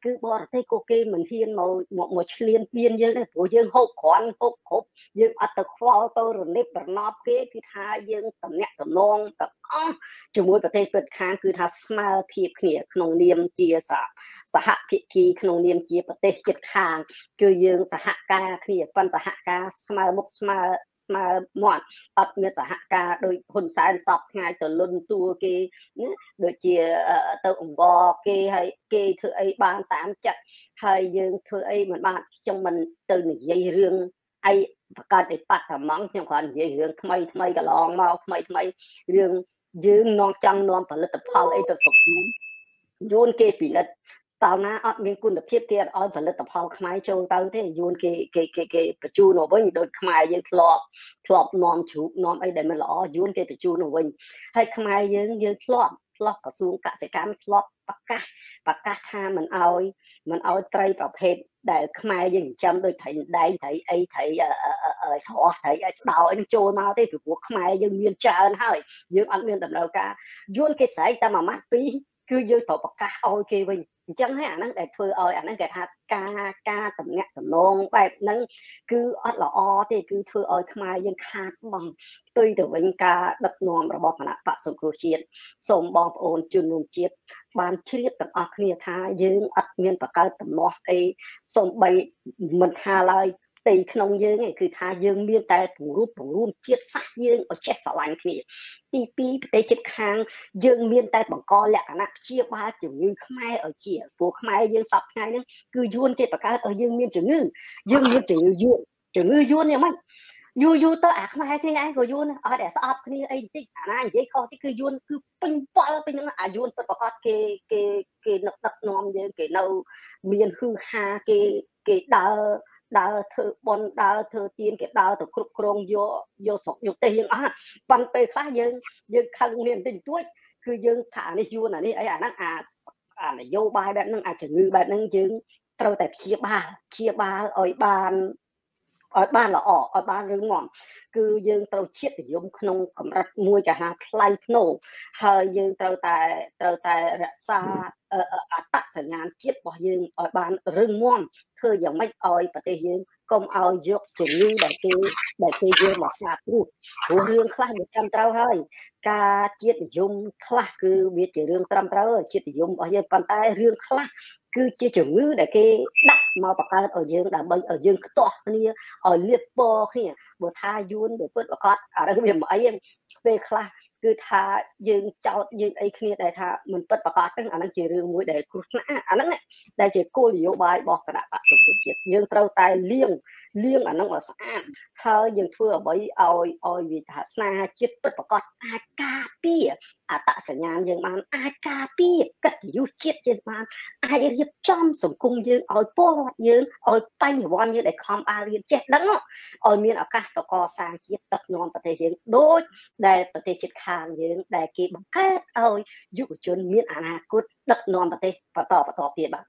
cứ bỏ thấy cô kê mình hiên màu một một liên biên dương này của dương hộp khoan hộp hộp dương ở tập khoa tôi rồi nếp bật nắp kế cứ tha dương tầm nhẹ tầm non tập chúng mốiประเทศเปิดค้างคือทาสมาเพียบเขียขนมเนียมเจียสะสหพิกีขนมเนียมเจียประเทศเจ็ดค้างคือยืงสหกาเขียฟันสหกาสมาบุกสมาสมาหมอนอัดเมื่อสหกาโดยคนสายสอบง่ายตัวล้นตัวเกเนี่ยโดยเจียตัวองค์กรเกให้เกเธอไอ้บางตามจัดให้ยืงเธอไอ้เหมือนบ้านจงมันตื่นใหญ่เรื่องไอ้ประกาศไอ้ปัดแต่มั้งยังความใหญ่เรื่องทำไมทำไมก็ลองมาทำไมทำไมเรื่องยืงนองจังนอนผลิตภัณฑ์ไอ้ตัวสกุลโยนเกปีละตาวน้าอัดมีคุณเพียบเทียบเอาผลิตภัณฑ์ขมายโจงตั้งที่โยนเกเกเกเกประจูนเอาไว้โดยขมายยังทลอบทลอบนอนฉุกนอนไอ้เดมันล้อโยนเกประจูนเอาไว้ให้ขมายยังยังทลอบทลอบกระสูงกะสิการทลอบปากกาปากกาท่ามันเอามันเอาไตรประเภทแต่ขมายยังจำโดยไทยได้ไทยไอ้ไทยเอ่อเอ่อเอ่อถอไทยไอ้ดาวไอ้โจมาที่ถูกพวกขมายยังมีเจอให้ยังอันเงินแต่เรากาโยนเกสายแต่มามัดปีคือยืนต่อปากกาเอาเกวิจังให้อันนั้นแต่เธอเอาอันนั้นแกทัดกากาตำเนี้ยตำนองแบบนั้นคืออัดละอที่คือเธอเอาขมายยังขาดบังตุยแต่วันกาดักนอมระบบคณะปะสมครูเชียดสมบองโอนจุนนุนเชียดบานเชียดต่างอักเนียทายืนอัดเมียนปากกาตำนองไอ้สมใบมันหาลายตีขนมยืงไงคือทายืงเมียนแต่ผู้รูปผู้รูปเชียดซักยืงเอาเช็ดสลายขี้ตีปีไปเช็ดคางยืงเมียนแต่บังกอแหละนะเชี่ยว่าจุยืงขมายเอาเชี่ยพวกขมายยืงสับไงนึงคือยูนเก็บปากกาเอายืงเมียนจุงื้อยืงเมียนจุงยูนจุงื้อยูนเนี่ยมันยูยูตัวอ่ะขมายที่ไอ้ก็ยูนอ่ะแต่สอบนี่ไอ้ที่อ่ะนะยี่ข้อที่คือยูนคือเป็นปอลเป็นยังอ่ะยูนเป็นปากกาเกเกเกนักนักนอมยืงเกเนาเมียนคือหาเกเกดาดาวเธอบนดาวเธอตีนเก็บดาวตัวครุกโครงโยโยสกโยเตยังอ่ะปันไปคล้ายยังยังคังเรียนติดด้วยคือยังฐานในยูน่ะนี่ไอ้อ่ะนั่งอ่ะอ่ะโยบายแบบนั่งอาจจะงือแบบนั่งยังเราแต่เคียบาเคียบาอ้อยบานอ้อยบ้านละออกอ้อยบ้านเรื่องหม่อมคือยังเราเชียดยมขนมกำรัดมวยจะหาคลายโน่เฮยยังเราแต่เราแต่รักษาเอ่ออัตสัญญาณเชียดบ่ยังอ้อยบ้านเรื่องม่อมเธอยังไม่อ้อยประเทศยังก็เอายกถึงนี้แบบที่แบบที่เยอะหมดสาบรูปหัวเรื่องคลาดจำเราให้การเชียดยมคลาดคือเบียดเรื่องจำเราเชียดยมอ้อยปันใต้เรื่องคลาดคือเชี่ยจุงื้อแต่เกดักมาประกาศเอายืงแต่ใบเอายืงต่อนี่เอาเลียบปอเนี่ยบัวทายุนเดี๋ยวเปิดประกาศอะไรก็แบบไอ้ยังเปคลาคือทายืงเจ้ายืงไอ้เนี่ยแต่ทามันเปิดประกาศตั้งอันนั้นเชี่ยเรื่องมวยแต่ครุฑนะอันนั้นเนี่ยได้เชี่ยโกลิโยบายบอกกระดาษปะสุดเชี่ยยืงเราตายเลี้ยงเลี้ยงอันนั้นว่าสะอาดเธอยังเพื่อใบเอาเอาวิถาสนาเชี่ยเปิดประกาศอากาปีอาตสัญญาณยังมันอากาปีกัดยุเชี่ยยังมันไอเรียบจอมสมกุงยืนเอาโป้ยืนเอาไปหนึ่งวันยืนได้คอมอาเรียนเจ็ดดังเอาเมียนอากาศตะกอสร้างเกียรตินอนประเทศยืนโดยได้ประเทศจิตคางยืนได้เก็บบังคับเอายุจนเมียนอนาคตดักนอนประเทศประต่อประต่อเพียบ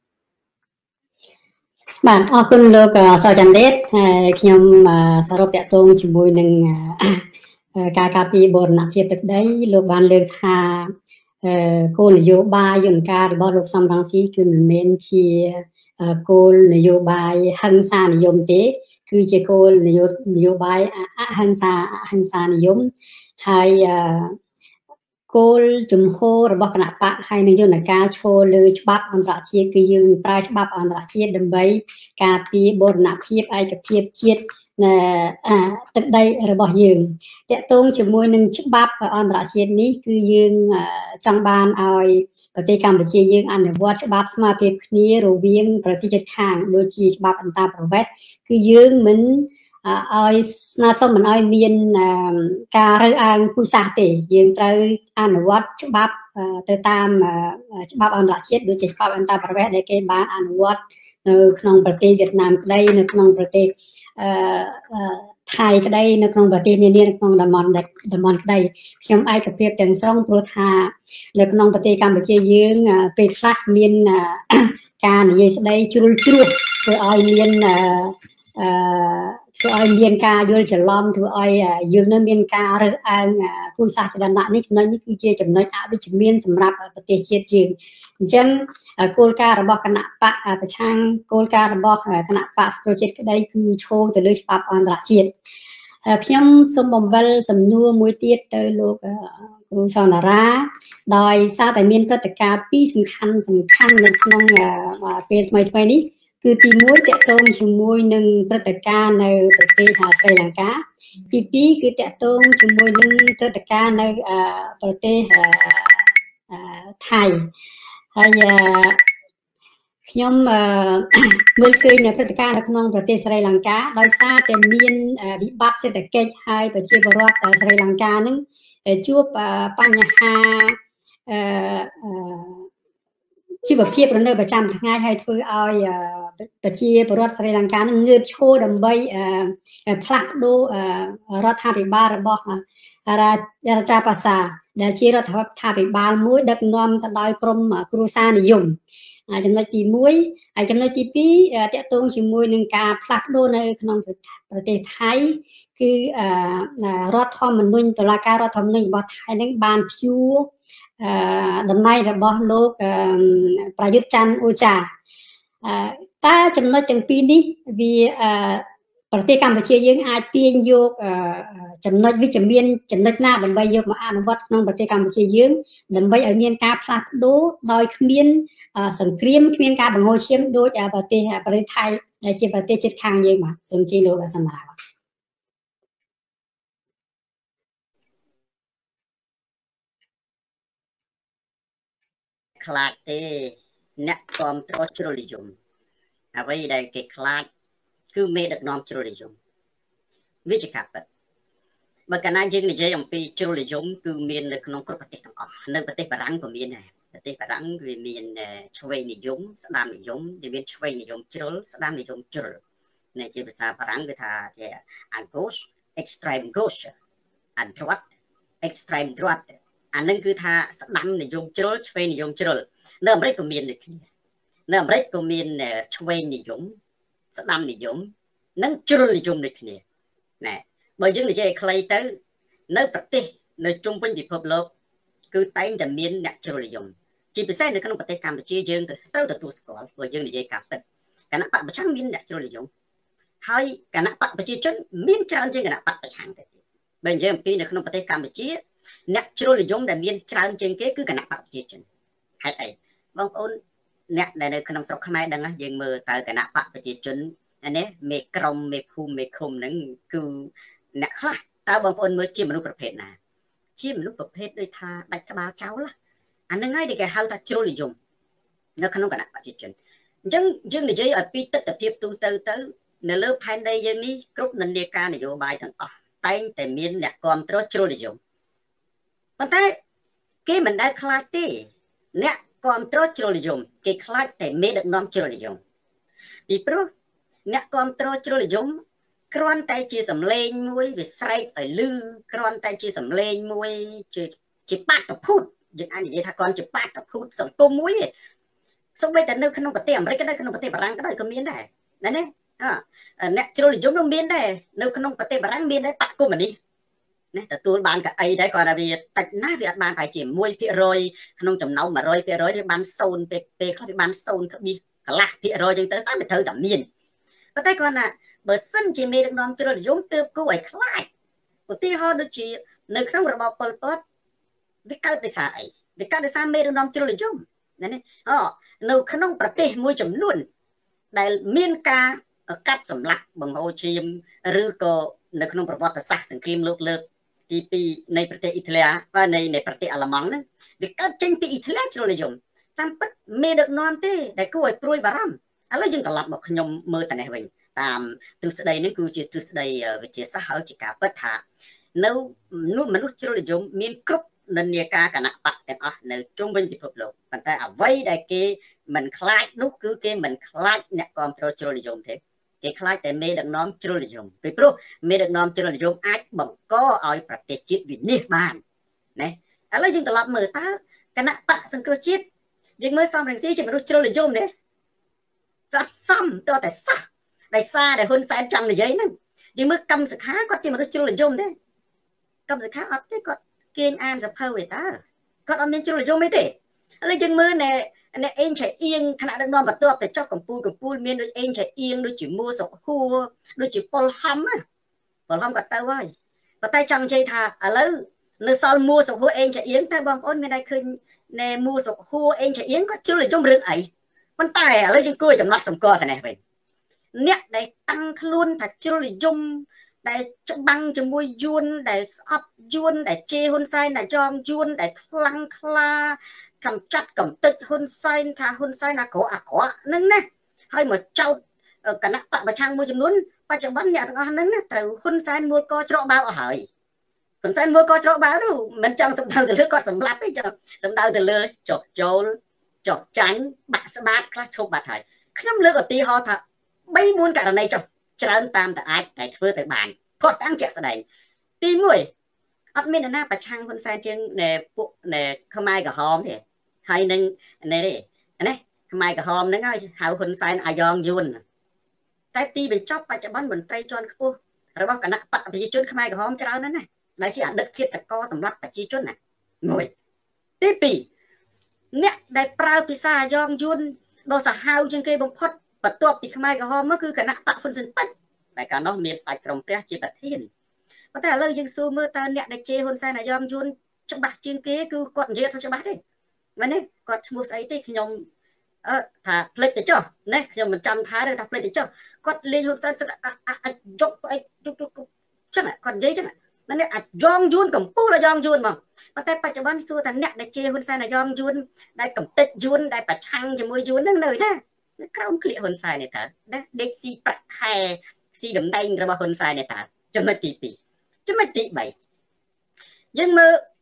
បាទអរគុណលោកសចន្ទដេតខ្ញុំសរុបតាក់ទងជាមួយនឹងការការពារបូរណភាពទឹកដីលោកបានលើកថាគោលនយោបាយយន្តការរបស់លោកសំរងស៊ីគឺមិនមែនជាគោលនយោបាយហិង្សានិយមទេគឺជាគោលនយោនយោបាយអហិង្សាអហិង្សានិយមហើយគោលជំហររបស់គណៈបកហើយនឹងយន្តការឈរលើច្បាប់អន្តរជាតិគឺយើងប្រើច្បាប់អន្តរជាតិដើម្បីការពារបូរណភាពឯកភាពជាតិទឹកដីរបស់យើងតកតងជាមួយនឹងច្បាប់អន្តរជាតិនេះគឺយើងចង់បានឲ្យប្រទេសកម្ពុជាយើងអនុវត្តច្បាប់ស្មើភាពគ្នារវាងប្រទេសជិតខាងដូចជាច្បាប់អន្តរប្រវេសន៍គឺយើងមិនឲ្យស្នើសុំមិនឲ្យមានការរើសអើងពូជសាសន៍ទេយើងត្រូវអនុវត្តច្បាប់ទៅតាមច្បាប់អន្តរជាតិដូចជាច្បាប់អន្តរប្រវេសន៍ដែលគេបានអនុវត្តនៅក្នុងប្រទេសវៀតណាមក្តីនៅក្នុងប្រទេសអឺថៃក្តីនៅក្នុងប្រទេសនានាក្នុងតំបន់តំបន់ក្តីខ្ញុំឯកភាពទាំងស្រុងព្រោះថានៅក្នុងប្រទេសកម្ពុជាយើងពេលខ្លះមានការនិយាយស្ដីជ្រុលជ្រួសធ្វើឲ្យមានធ្វើឲ្យមានការយល់ច្រឡំធ្វើឲ្យយើងនៅមានការរើសអើងភូមិសាស្ត្រចលនានេះចំណុចនេះគឺជាចំណុចអវិជ្ជមានសម្រាប់ប្រទេសជាតិយើងអញ្ចឹងគោលការណ៍របស់គណៈបកប្រឆាំងគោលការណ៍របស់គណៈបកសង្គ្រោះជាតិក្តីគឺឈរទៅលើច្បាប់អន្តរជាតិខ្ញុំសូមបំពេញសំណួរមួយទៀតទៅលោកគ្រូសនរាដោយសារតែមានព្រឹត្តិការណ៍ពីរសំខាន់សំខាន់នៅក្នុងពេលថ្មីថ្មីនេះគឺទីមួយតកតងជាមួយនឹងព្រឹត្តិការណ៍នៅប្រទេសស្រីលង្កាទីពីរគឺតកតងជាមួយនឹងព្រឹត្តិការណ៍នៅប្រទេសថៃហើយខ្ញុំមើលឃើញព្រឹត្តិការណ៍នៅក្នុងប្រទេសស្រីលង្កាដោយសារតែមានវិបត្តិសេដ្ឋកិច្ចហើយប្រជាពលរដ្ឋស្រីលង្កានឹងជួបបញ្ហាជីវភាពរស់នៅប្រចាំថ្ងៃហើយធ្វើឲ្យប្រជាពលរដ្ឋស្រីលង្កានឹងងើបឈរដើម្បីផ្លាស់ប្ដូររដ្ឋាភិបាលរបស់រាជាប៉ាសាដែលជារដ្ឋាភិបាលមួយដឹកនាំទៅដោយក្រមគ្រួសារនិយមចំណុចទីមួយហើយចំណុចទីពីរតកតងជាមួយនឹងការផ្លាស់ប្ដូរនៅក្នុងប្រទេសថៃគឺរដ្ឋធម្មនុញ្ញតុលាការរដ្ឋធម្មនុញ្ញរបស់ថៃនឹងបានព្យួរតំណែងរបស់លោកប្រយុទ្ធច័ន្ទអូចាតើចំណុចទាំងពីរនេះវាប្រទេសកម្ពុជាយើងអាចទាញយកចំណុចវិជ្ជមានចំណុចណាដើម្បីយកមកអនុវត្តក្នុងប្រទេសកម្ពុជាយើងដើម្បីឲ្យមានការផ្លាស់ប្ដូរដោយគ្មានសង្គ្រាមគ្មានការបង្ហូរឈាមដូចប្រទេសប្រទេសថៃដែលជាប្រទេសជិតខាងយើងបាទសូមជម្រាបលោកសនាបាទខ្លាចទេអ្នកគ្រប់គ្រងជ្រុលនិយមអ្វីដែលគេខ្លាចគឺមេដឹកនាំជ្រុលនិយមវាជាការពិតបើកាលណាយើងនិយាយអំពីជ្រុលនិយមគឺមាននៅក្នុងគ្រប់ប្រទេសទាំងអស់នៅប្រទេសបារាំងក៏មានដែរប្រទេសបារាំងវាមានឆ្វេងនិយមស្ដាមនិយមវាមានឆ្វេងនិយមជ្រុលស្ដាមនិយមជ្រុលនេះជាភាសាបារាំងគេថាជា à gauche extreme gauche à droite extreme droite អានឹងគឺថាស្ដាំនិយមជ្រុលឆ្វេងនិយមជ្រុលនៅអាមេរិកក៏មានដូចគ្នានៅអាមេរិកក៏មានឆ្វេងនិយមស្ដាំនិយមនិងជ្រុលនិយមដូចគ្នាណែបើយើងនិយាយឲ្យខ្លីទៅនៅប្រទេសនៅជុំវិញពិភពលោកគឺតែងតែមានអ្នកជ្រុលនិយមជាពិសេសនៅក្នុងប្រទេសកម្ពុជាយើងត្រូវទទួលស្គាល់ព្រោះយើងនិយាយការពិតគណៈបកប្រឆាំងមានអ្នកជ្រុលនិយមហើយគណៈបកប្រជាជនមានច្រើនជាងគណៈបកប្រឆាំងទៅទៀតបើនិយាយអំពីនៅក្នុងប្រទេសកម្ពុជាអ្នកជ្រុលនិយមដែលមានច្រើនជាងគេគឺគណៈបកប្រជាជនហេតុអីបងប្អូនអ្នកដែលនៅក្នុងស្រុកខ្មែរដឹងយើងមើលតើគណៈបកប្រជាជននេះមេក្រុមមេភូមិមេឃុំហ្នឹងគឺអ្នកខ្លះតើបងប្អូនមើលជាមនុស្សប្រភេទណាជាមនុស្សប្រភេទដូចថាដាច់ក្បាលចោលអាហ្នឹងហើយដែលគេហៅថាជ្រុលនិយមនៅក្នុងគណៈប្រជាជនអញ្ចឹងយើងនិយាយឲ្យពីទស្សនវិជ្ជាទូទៅទៅនៅលើផែនដីយើងនេះគ្រប់និន្នាការនយោបាយទាំងអស់តែងតែមានអ្នកគ្រប់គ្រងជ្រុលនិយមប៉ុន្តែគេមិនដែលខ្លាចទេអ្នកគ្រប់គ្រងជ្រុលនិយមគេខ្លាចតែមេដឹកនាំជ្រុលនិយមពីព្រោះអ្នកគ្រប់គ្រងជ្រុលនិយមគ្រាន់តែជាសម្លេងមួយវាស្រែកឲ្យលឺគ្រាន់តែជាសម្លេងមួយជាជាបាតុភូតយើងអាចនិយាយថាគ្រាន់ជាបាតុភូតសង្គមមួយទេសូម្បីតែនៅក្នុងប្រទេសអាមេរិកក៏ដោយក្នុងប្រទេសបារាំងក៏ដោយក៏មានដែរណាណាអ្នកជ្រុលនិយមនោះមានដែរនៅក្នុងប្រទេសបារាំងមានដែរបកកុម្មុយនីសណាទទួលបានកៅអីដែរគាត់ថាវាតិចណាស់វាអត់បានតែជាមួយភាគរយក្នុងចំណោម100%វាបាន0ពេលពេលខ្លះវាបាន0ក្បៀសកន្លះភាគរយចឹងទៅតែវាត្រូវតែមានប៉ុន្តែគាត់ថាបើសិនជាមេដឹកនាំជ្រុលនិយមទើបគួរឲ្យខ្លាចឧទាហរណ៍ដូចជានៅក្នុងរបបប៉ុលពតវាកើតដោយសារអីវាកើតដោយសារមេដឹកនាំជ្រុលនិយមណានេះអូនៅក្នុងប្រទេសមួយចំនួនដែលមានការកាប់សម្លាប់បង្ហូរឈាមឬក៏នៅក្នុងប្រវត្តិសាស្ត្រសង្គ្រាមលោកលើកទីពីរនៃប្រទេសអ៊ីតាលីvàនៃនៃប្រទេសអាល្លឺម៉ង់ហ្នឹងវាកើតចេញពីអ៊ីតាលីជ្រុលនិយមតាមពិតមេដឹកនាំទេដែលគួរឲ្យព្រួយបារម្ភឥឡូវយើងត្រឡប់មកខ្ញុំមើលតែនេះវិញតាមទ្រឹស្ដីនេះគឺជាទ្រឹស្ដីវិទ្យាសាស្ត្រហើយជាការពិតថានៅមនុស្សជ្រុលនិយមមានគ្រប់និន្នាការគណៈបកទាំងអស់នៅជុំវិញពិភពលោកប៉ុន្តែអ្វីដែលគេមិនខ្លាចនោះគឺគេមិនខ្លាចអ្នកគ្រប់គ្រងជ្រុលនិយមទេគេខ្លាចតែមេដឹកនាំជ្រុលនិយមពីព្រោះមេដឹកនាំជ្រុលនិយមអាចបង្កឲ្យប្រទេសជាតិវិនាសបានណាឥឡូវយើងត្រឡប់មើលតើគណៈបកសង្គ្រោះជាតិយើងមើលសំរងស៊ីជាមនុស្សជ្រុលនិយមទេគាត់សំតតែសោះ đại xa để hôn sai trăm là giấy nè nhưng mới cầm sự khá có chỉ mà nó chưa là dùng đấy cầm sự khá ấp thế có kiên an dập hơi vậy ta có ông nên chưa là dùng mấy thế lấy chân mưa nè nè em chạy yên thằng nào đang ngon bật tôi để cho cầm pu cầm pu miên đôi em chạy yên đôi chỉ mua sọc khu đôi chỉ pol hâm á pol hâm bật tao ơi và tay trong chơi thà ở lấy nơi sau mua sọc khu em chạy yên ta bom ôn bên đây khơi nè mua sọc khu em chạy yên có chưa là dùng rừng ấy con tài ở lấy chân cùi chầm lót sầm co thế này vậy nè để tăng luôn thật chưa là dùng để cho băng cho môi yuan để ấp yuan để chê hôn sai để cho yuan để lăng kla cầm chặt cầm tịch hôn sai thà hôn sai là cổ à cổ nâng nè hơi một trâu cả nắp bạc và trang môi chấm luôn ba chồng bắn nhà thằng nâng nè từ hôn sai mua co cho bao ở hỏi hôn sai mua co cho bao đâu mình trong sầm đầu từ lứa con sầm lấp ấy cho sầm đầu từ lứa chọc trâu chọc tránh bạc sa bát các chục bạc thầy khám lứa của tí ho thật bay buôn cả này chọc trơn tam tại ai tại phơi tại bàn có tăng chạy này tí người admin là na bạch trang hôn sai chương nè phụ nè không ai cả hòm thì hay nên này đi này không ai cả hòm nó ngay hào hôn sai ai giòn yun tại ti bị chóc bạch bắn mình tay tròn khu rồi bao cả nặng bạc bị chôn không ai cả hòm cho nó này lại chỉ ăn đất kia tại co sầm lấp bạch chi chôn này ngồi tí pì nè đại prao pizza giòn yun đồ sả hào trên cây bông phốt bật tuột bị không ai cả hòm nó cứ cả nặng bạc phân sinh bạch đại cả nó miền sạch trồng tre chỉ bạch thiên có thể lời dân xưa mưa ta nè để chê hôn sai là do chun trong bạc trên kế cứ quặn dễ cho bác đấy mà nè còn mua ấy thì nhom ờ thà plate để cho nè nhom mình trăm thái đây thà plate để cho còn lên hôn sai sẽ chụp ấy chụp chụp chắc là còn dễ chắc là mà nè dòng chun cầm pu là dòng chun mà mà tại bạch ban xưa ta nè để chê hôn sai là dòng chun đây cầm tết chun đây bạch hăng cho môi chun đang nơi đó nó không clear hôn sai này thà đấy để si bạch hè si đầm đanh rồi mà hôn sai này thà cho nó tỉ tỉ chứ mà tị bảy nhưng mà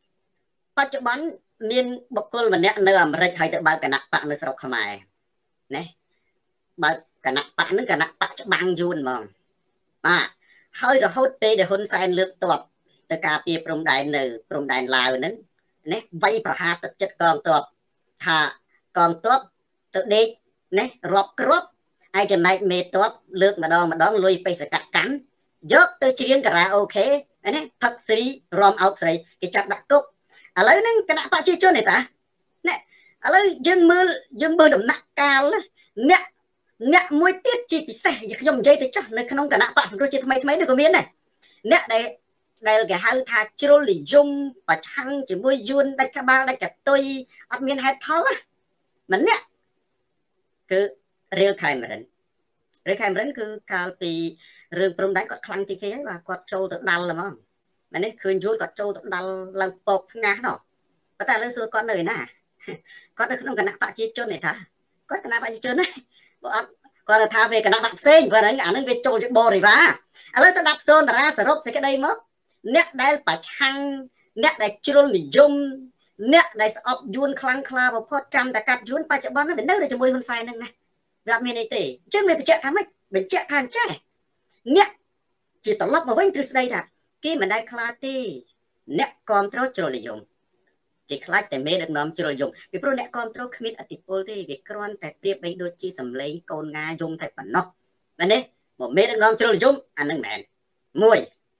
bắt cho bắn miền bậc cô mà nè nơi mà hay tự bao cả nặng bạn nơi sọc mày này bao cả nặng bạn nữa cả nặng bạn cho băng yun mà mà hơi rồi hốt tê để hôn sai lướt tuột từ cà phê prom đại nữ prom đại lào nữa nè vay bà ha tự chất con tuột thà con tuột tự đi nè rộp rộp ai cho này mê tuột lướt mà đo mà đón lui bây giờ cắt cắn dốt từ chiên cả ok này thật sĩ rom out sấy cái chặt đặt cốc à lấy nên cái nắp bao chi cho này ta nè à lấy dân mưa dân mưa đầm nặng cao đó nè nè môi tiết chi bị xe dùng dây thì chắc này không cả nắp bạn rồi chi thay mấy được có miếng này nè đây đây là cái hai thà chiro lì dung và chăng chỉ môi yun đây các ba đây cả tôi ở miền hai tháo á mà nè cứ real time rồi khai mình cứ cao thì rừng prom đánh có khăn thì kia và có trâu tự đal là mà mà nên khơi chuối có trâu tự đal lần bột ngã đó có ta lên xưa con đời nè có ta không cần nạp bạc chi chôn này thà có cần nạp bạc chi chôn này còn là thà về cần nạp bạc sen và đấy ảnh về trâu chiếc bò rồi và à lấy ta đạp sơn ra sờ rốc thì cái đây mất nét đây phải chăng nét đây chôn bị dung nét đây ấp yun khăng kha và pot trăm ta cắt yun ba chợ bón nó đến đâu để cho môi hôn sai nè gặp miền này tệ chứ mình phải chạy thằng ấy mình chạy thằng chạy nè chỉ tao lắp mà vẫn từ đây đã khi mình đây khai thì nè control cho lợi dụng chỉ khaiแต่ไม่ได้น้อมcho lợi dụng vì pro nè control không biết ati pol thì vì conแต่เปรียบไปโดยจีสำเร็จconงาdùng tại bản nọ mà nè một mấy đượcน้อมcho lợi dụng anh đang mệt mùi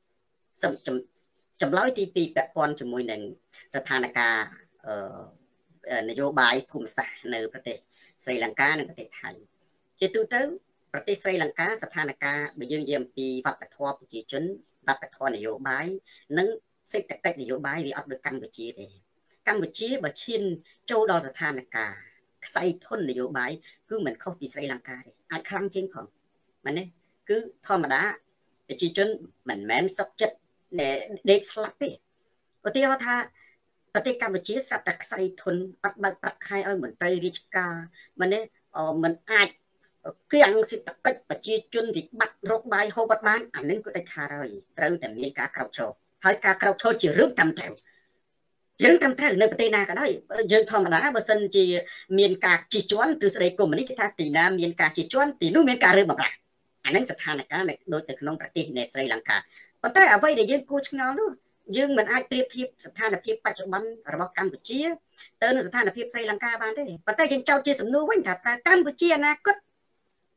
sầm chấm chấm lối tí piแบบcon chấmมวยหนึ่งสถานการณ์เอ่อนโยบายภูมิศาสตร์ในประเทศศรีลังกาในประเทศไทยជាទូទៅប្រទេសស្រីលង្កាស្ថានភាពបើយើងនិយាយអំពីវប្បធម៌ប្រជាជនវប្បធម៌នយោបាយនិងសេដ្ឋកិច្ចនយោបាយវាអត់ដូចកម្ពុជាទេកម្ពុជាបើឈានចូលដល់ស្ថានភាពខ្សែធននយោបាយគឺមិនខុសពីស្រីលង្កាទេអាចខ្លាំងជាងផងមែនទេគឺធម្មតាប្រជាជនមិនមែនសុខចិត្តដេកស្លាប់ទេឧទាហរណ៍ថាប្រទេសកម្ពុជាស្រាប់តែខ្សែធនអត់បើកប្រាក់ខែឲ្យមន្ត្រីរាជការមែនទេមិនអាចគៀងសេដ្ឋកិច្ចប្រជាជនវិបត្តិរកបាយហូបអត់បានអានឹងគឺដាច់ខាតហើយត្រូវតែមានការក្រោកឈរហើយការក្រោកឈរជារឿងតាមត្រូវជារឿងតាមត្រូវនៅប្រទេសណាក៏ដោយយើងធម្មតាបើសិនជាមានការជិះជាន់ទ្រឹស្ដីកុម្មុយនីសគេថាទីណាមានការជិះជាន់ទីនោះមានការរើបំរាស់អានឹងស្ថានភាពដូចទៅក្នុងប្រទេសនៃស្រីលង្កាប៉ុន្តែអ្វីដែលយើងគួរឆ្ងល់នោះយើងមិនអាចប្រៀបធៀបស្ថានភាពបច្ចុប្បន្នរបស់កម្ពុជាទៅនឹងស្ថានភាពស្រីលង្កាបានទេប៉ុន្តែយើងចោទជាសំណួរវិញថាតើកម្ពុជាអនាគត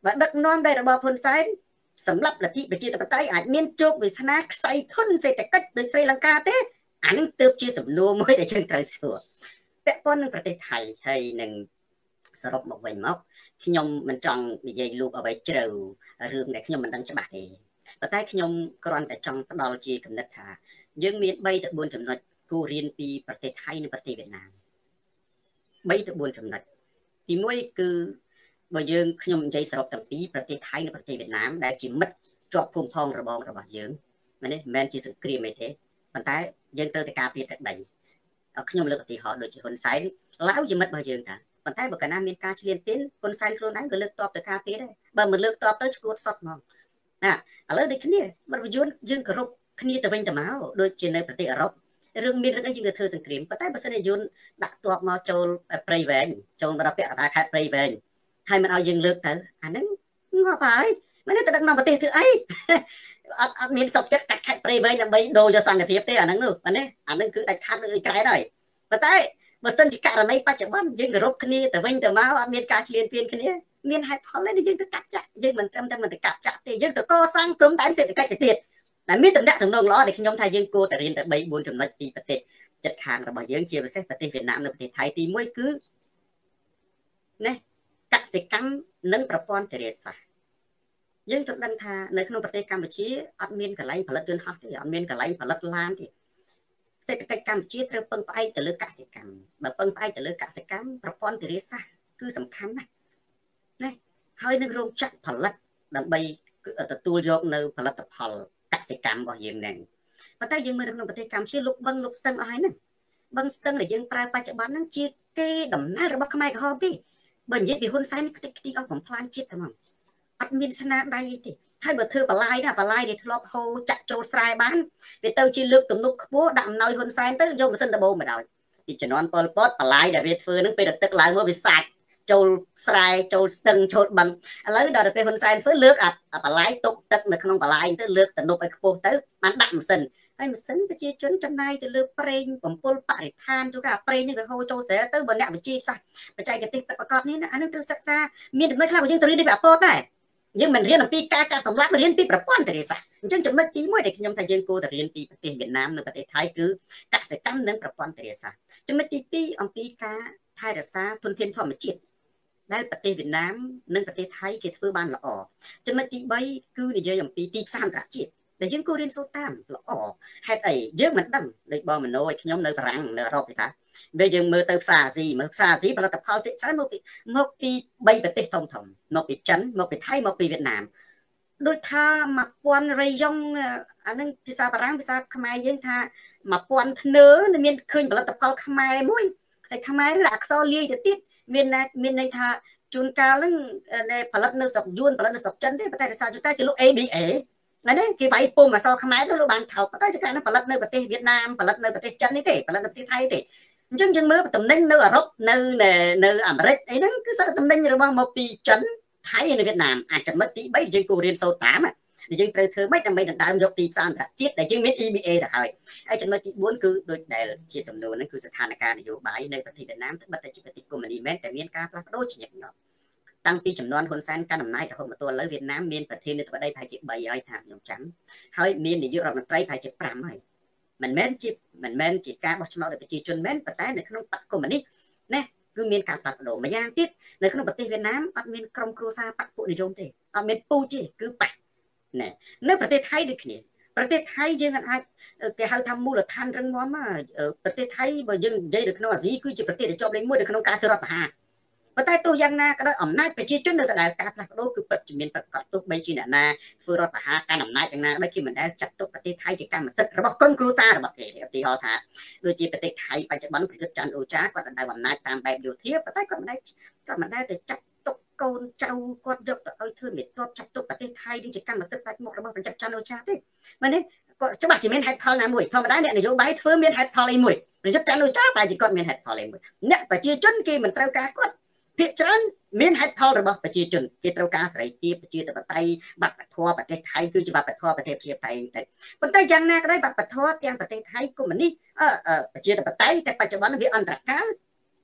và đất non đây là bao phân sai sầm lấp là thịប្រជាtập tay ảnh miên chụp về sana say thun say tại cách tới Sri Lanka thế ảnh tự chia sầm nô mới để chân trời sửaแต่ป้อนนึงประเทศไทยให้หนึ่งสรุปมาไว้มอกขยมมันจังใหญ่ลูกเอาไว้เจอเรื่องไหนขยมมันดังฉบับเองแต่ใต้ขยมกรอนแต่จังดอลจีกำเนิดหายังมีใบตะบนจำนวนผู้เรียนปีประเทศไทยในประเทศเวียดนามใบตะบนจำนวนที่มวยคือบ่ยังขยมใจสรุปตั้งปีประเทศไทยในประเทศเวียดนามได้จิมัดจอบภูมิพองระบองระบาดยังมันนี่แมนจีสกรีมไม่เท่ปัจจัยยังเติร์ตกาเปียตะใดขยมเลือกตีหอโดยคนไซน์แล้วจะมัดบ่ยังค่ะปัจจัยบอกกันน้ามีการเรียนเป็นคนไซน์คนนั้นก็เลือกตอบตะกาเปียได้บ่มันเลือกตอบtớiชุดสดมองอ่ะอะไรเด็กคนนี้มันไปยืนยืนกระรบคนนี้แต่เป็นแต่เมาโดยจีนในประเทศอรบเรื่องมีเรื่องจริงเธอสังเกตปัจจัยภาษาในยืนดักตัวมาโจลปริเวณโจลมาเปียกตาขาดปริเวณให้มันเอายืนเลือกเถอะอันนั้นงอไปมันนี่แต่ดังนองประเทศถือไอ้มีสอบจัดกัดขัดปริเวณนั่นไปโดยจะสั่งกับเทียบเต้อันนั้นนู่นอันนี้อันนั้นคือดักขัดเลยไกลหน่อยปัจจัยภาษาจีการในปัจจุบันยืนกระรบคนนี้แต่เป็นแต่เมามีการเรียนเปลี่ยนคนนี้มีให้พอแล้วยืนตัวกัดจัดยืนมันทำแต่มันตัวกัดจัดแต่ยืนตัวก็สร้างกลุ่มแต่เสร็จกัดจะติดแต่มีตัวแรกถึงนองล้อเด็กยมไทยยืนโกแต่เรียนแต่ใบบุญจำนวนปีประเทศจัดคางระบายยืนเชียร์ประเทศประเทศเวียดนามในประเทศไทยตีมวยคือเนี่ยกสิกรรมนึ่งประปอนเทเรซ่ายืนตัวดังท่าในขนมประเทศกัมพูชีอัดเมียนกับไหลผลัดเดินฮอกที่อัดเมียนกับไหลผลัดล้านที่เศรษฐกิจกัมพูชีเธอเปิงไปแต่เลือกกสิกรรมแบบเปิงไปแต่เลือกกสิกรรมประปอนเทเรซ่าคือสำคัญนะเนี่ยให้นึกโรงจักรผลัดดังใบตัวโยกในผลัดผลกสิกรรมบ่ยืนหนึ่งประเทศยังไม่ได้ขนมประเทศกัมพูชีลุกบังลุกสตังอะไรนั่นบังสตังเลยยังปลายปัจจุบันนั้นจีเกดำหน้าระบบขมายหอมที่บังยึดที่คนไซน์นี่ติดติดเอาของพลานจิตมั้งอัดมีสนาใดที่ให้บัดเธอปลายนะปลายเดี๋ยวทะเลาะโฮจักโจสายบ้านไปเต้าจีเลือกตุ่มนุกบัวดำน้อยคนไซน์เต้าโยมเส้นตะโบมาได้ที่จะนอนปอลปอดปลายเดี๋ยวไปเฟื่อนึงไปดักตึกลายว่าไปสัตว์โจสายโจตึงโจบังแล้วเดี๋ยวไปคนไซน์เฟื่อเลือกอับปลายตกตึกในขนมปลายเต้าเลือกแต่นุกไปขบวนเต้ามันดักมันเส้นให้มันเส้นไปจีจนจำนายแต่เลือกเปรงผมปลปะริทานจุกะเปรงนี่ก็โฮโจเสียเต้าบนเนี่ยไปจีสัตว์ไปใจกันติดประกอบนี้นะอันนั้นคือศึกษามีแต่ไม่คลาดยังตัวนี้ได้แบบโปดได้ยังมันเรียนปีกาการสำลักมันเรียนปีประป้อนแต่เด็กสักจังจำไม่ปีมวยเด็กยมไทยยังโกแต่เรียนปีประเทศเวียดนามในประเทศไทยคือกสิกรรมนั้นประป้อนแต่เด็กสักจังไม่ปีปีอัมปีกาไทยรักษาทุนเทียนธรรมจิตได้ประเทศเวียดนามในประเทศไทยเกิดฟื้นบ้านละออจังไม่ปีใบคือในเยอะอย่างปีตีสามตระจิตแต่ยังโกเรียนโซตามละออให้ไอ้เยอะมันดังเลยบอมันน้อยยมในฝรั่งในรอบไปท่าเบี้ยยังมือเติบซาซีมือซาซีพลังตะเภาที่ใช้มาปีมาปีใบประเทศทองทองมาปีจันมาปีไทยมาปีเวียดนามโดยท่ามาปวนไรยงอันนั้นภาษาฝรั่งภาษาขมายยังท่ามาปวนเนื้อในเมียนคืนพลังตะเภาขมายมุ้ยไอ้ขมายหลักโซเลียจะติดเมียนในเมียนในท่าจุนกาลังในพลังเนื้อสกยุนพลังเนื้อสกจันได้ประเทศซาจุดใต้จะลูกเอบีเอนั่นเองกี่ใบปุ่มมาโซขมายก็ลูกบางเขาประเทศจะการนั้นพลังเนื้อประเทศเวียดนามพลังเนื้อประเทศจันนี่เด็พลังประเทศไทยเด็จังจังมือตำแหน่งเนื้อรบเนื้อเนื้ออเมริกไอ้นั่นคือตำแหน่งระหว่างมาปีจันไทยในเวียดนามอาจจะไม่ตีใบยังกูเรียนโซตามอ่ะยังเธอเธอไม่จำเป็นต้องตามยกตีสามตระจิตแต่ยังมี อี บี เอ แต่เฮ้ยไอ้จันมาตีบุญคือโดยแต่ชีสำนวนนั่นคือสถานการณ์นโยบายในประเทศเวียดนามทั้งบัตรจิตติกรมดีแม้แต่เมียนกาปลาโดยเฉียบหนอตั้งปีจำนวนคนแสนการนำนายแต่คนมาตัวแล้วเวียดนามเมียนประเทศในตัวได้ภายจิตใบย่อยทางยงจังเฮ้ยเมียนในยุโรปมันไตรภายจิตปรามเฮ้ยมันแม่นจิตมันแม่นจิตการบอกชนเราแต่จีจนแม่นประเทศในขนมปักกมันนี่เนี่ยคือเมียนการปักโดมาย่างติดในขนมประเทศเวียดนามอัดเมียนกรมครูซาปักปุนิยมเตะอัดเมียนปูจีคือปักเนี่ยในประเทศไทยด้วยกันประเทศไทยยังไงแกเขาทำมูลฐานเรื่องว่ามาประเทศไทยบ่ยังได้เด็กน้อยสิคือจะประเทศที่จบเลยมั่วเด็กน้องการตลอดมาประเทศตัวยังนาก็ได้อำนาจไปชี้จุดในแต่ละการผลักดันคือปัจจุบันประกอบตัวใบจีนนาฟื้นรถมาหาการอำนาจอย่างนั้นได้คิดเหมือนได้จัดตัวประเทศไทยจากการมาศึกระบบกรมครูซาระบบเอตีฮอท่าโดยจีประเทศไทยปัจจุบันประเทศจันโอชาก็ได้อำนาจตามแบบอยู่เทียบประเทศก็ไม่ได้ก็ไม่ได้แต่จัดตัวโกนเจ้าก็ยกตัวเอาเธอเม็ดตัวจัดตัวประเทศไทยที่จากการมาศึกได้หมดระบบประจันโอชาที่มันนี่ก็ฉบับจีเมนไฮพอลนะมวยธรรมดาเนี่ยนโยบายเฟิร์มเมนไฮพอลเลยมวยประจันโอชาไปจีก็เมนไฮพอลเลยมวยเนี่ยปัจจุบันกี่มันเท่ากันก็พิจารณาเมียนฮัตพอลระบบประชาชนที่ต้องการใส่ที่ประชาธิปไตยบัตรทัวประเทศไทยคือจะบัตรทัวประเทศเชียร์ไทยแต่ปัจจัยยังน่าก็ได้บัตรทัวร์ที่ประเทศไทยก็มันนี่เออเออประชาธิปไตยแต่ปัจจุบันวิอันตรการ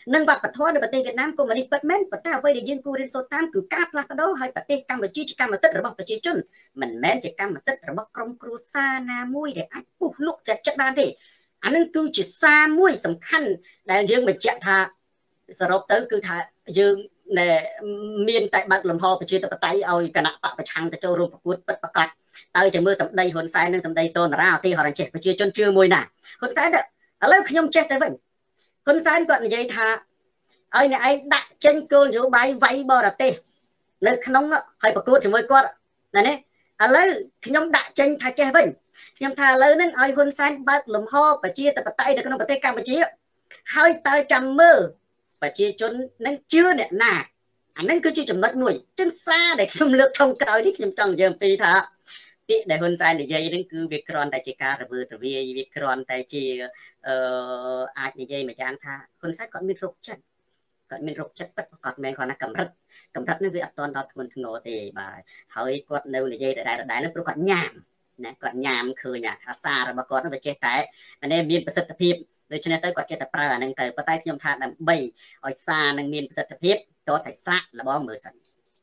នឹងវប្បធម៌នៅប្រទេសវៀតណាមកុំនេះពិតមែនប៉ុន្តែអ្វីដែលយើងគួររៀនសូត្រតាមគឺការផ្លាស់ប្ដូរឲ្យប្រទេសកម្ពុជាជាកម្មសិទ្ធិរបស់ប្រជាជនមិនមែនជាកម្មសិទ្ធិរបស់ក្រុមគ្រួសារណាមួយដែលអាចពុះលុកចិត្តចិត្តបានទេអានឹងគឺជាសារមួយសំខាន់ដែលយើងបញ្ជាក់ថាសរុបទៅគឺថាយើងមានតែបើកលំហប្រជាធិបតេយ្យឲ្យគណៈបកប្រឆាំងទៅចូលរួមប្រកួតពិតប្រាកដតើជាមើលសម្ដីហ៊ុនសែននិងសម្ដីសូនរាឧទាហរណ៍ចេះប្រជាជនជឿមួយណាហ៊ុនសែនឥឡូវខ្ញុំចេះទៅវិញហ៊ុនសែនគាត់និយាយថាឲ្យអ្នកឯងដាក់ចេញគោលនយោបាយវាយបរទេសនៅក្នុងហើយប្រកួតជាមួយគាត់ណានេះឥឡូវខ្ញុំដាក់ចេញថាចេះវិញខ្ញុំថាឥឡូវហ្នឹងឲ្យហ៊ុនសែនបើកលំហប្រជាធិបតេយ្យនៅក្នុងប្រទេសកម្ពុជាហើយតើចាំមើលប្រជាជននឹងជឿអ្នកណាអាហ្នឹងគឺជាចំណុចមួយចឹងសារដែលខ្ញុំលើកចុងក្រោយនេះខ្ញុំចង់និយាយអំពីថាពាក្យដែលហ៊ុនសែននិយាយហ្នឹងគឺវាគ្រាន់តែជាការរវើរវាយវាគ្រាន់តែជាអឺអាចនិយាយមួយយ៉ាងថាហ៊ុនសែនគាត់មានរោគចិត្តគាត់មានរោគចិត្តពិតគាត់មិនគ្រាន់តែកម្រិតកម្រិតនេះវាអត់ទាន់ដល់ធ្ងន់ធ្ងរទេបាទហើយគាត់នៅនិយាយដដែលដដែលនោះព្រោះគាត់ញ៉ាំណាគាត់ញ៉ាំឃើញអាសាររបស់គាត់នោះវាចេះតែនេះមានប្រសិទ្ធភាពដូច្នេះទៅគាត់ចេះតែប្រើអាហ្នឹងទៅប៉ុន្តែខ្ញុំថាដើម្បីឲ្យសារនឹងមានប្រសិទ្ធភាពតតែសាក់លបងមើលសិន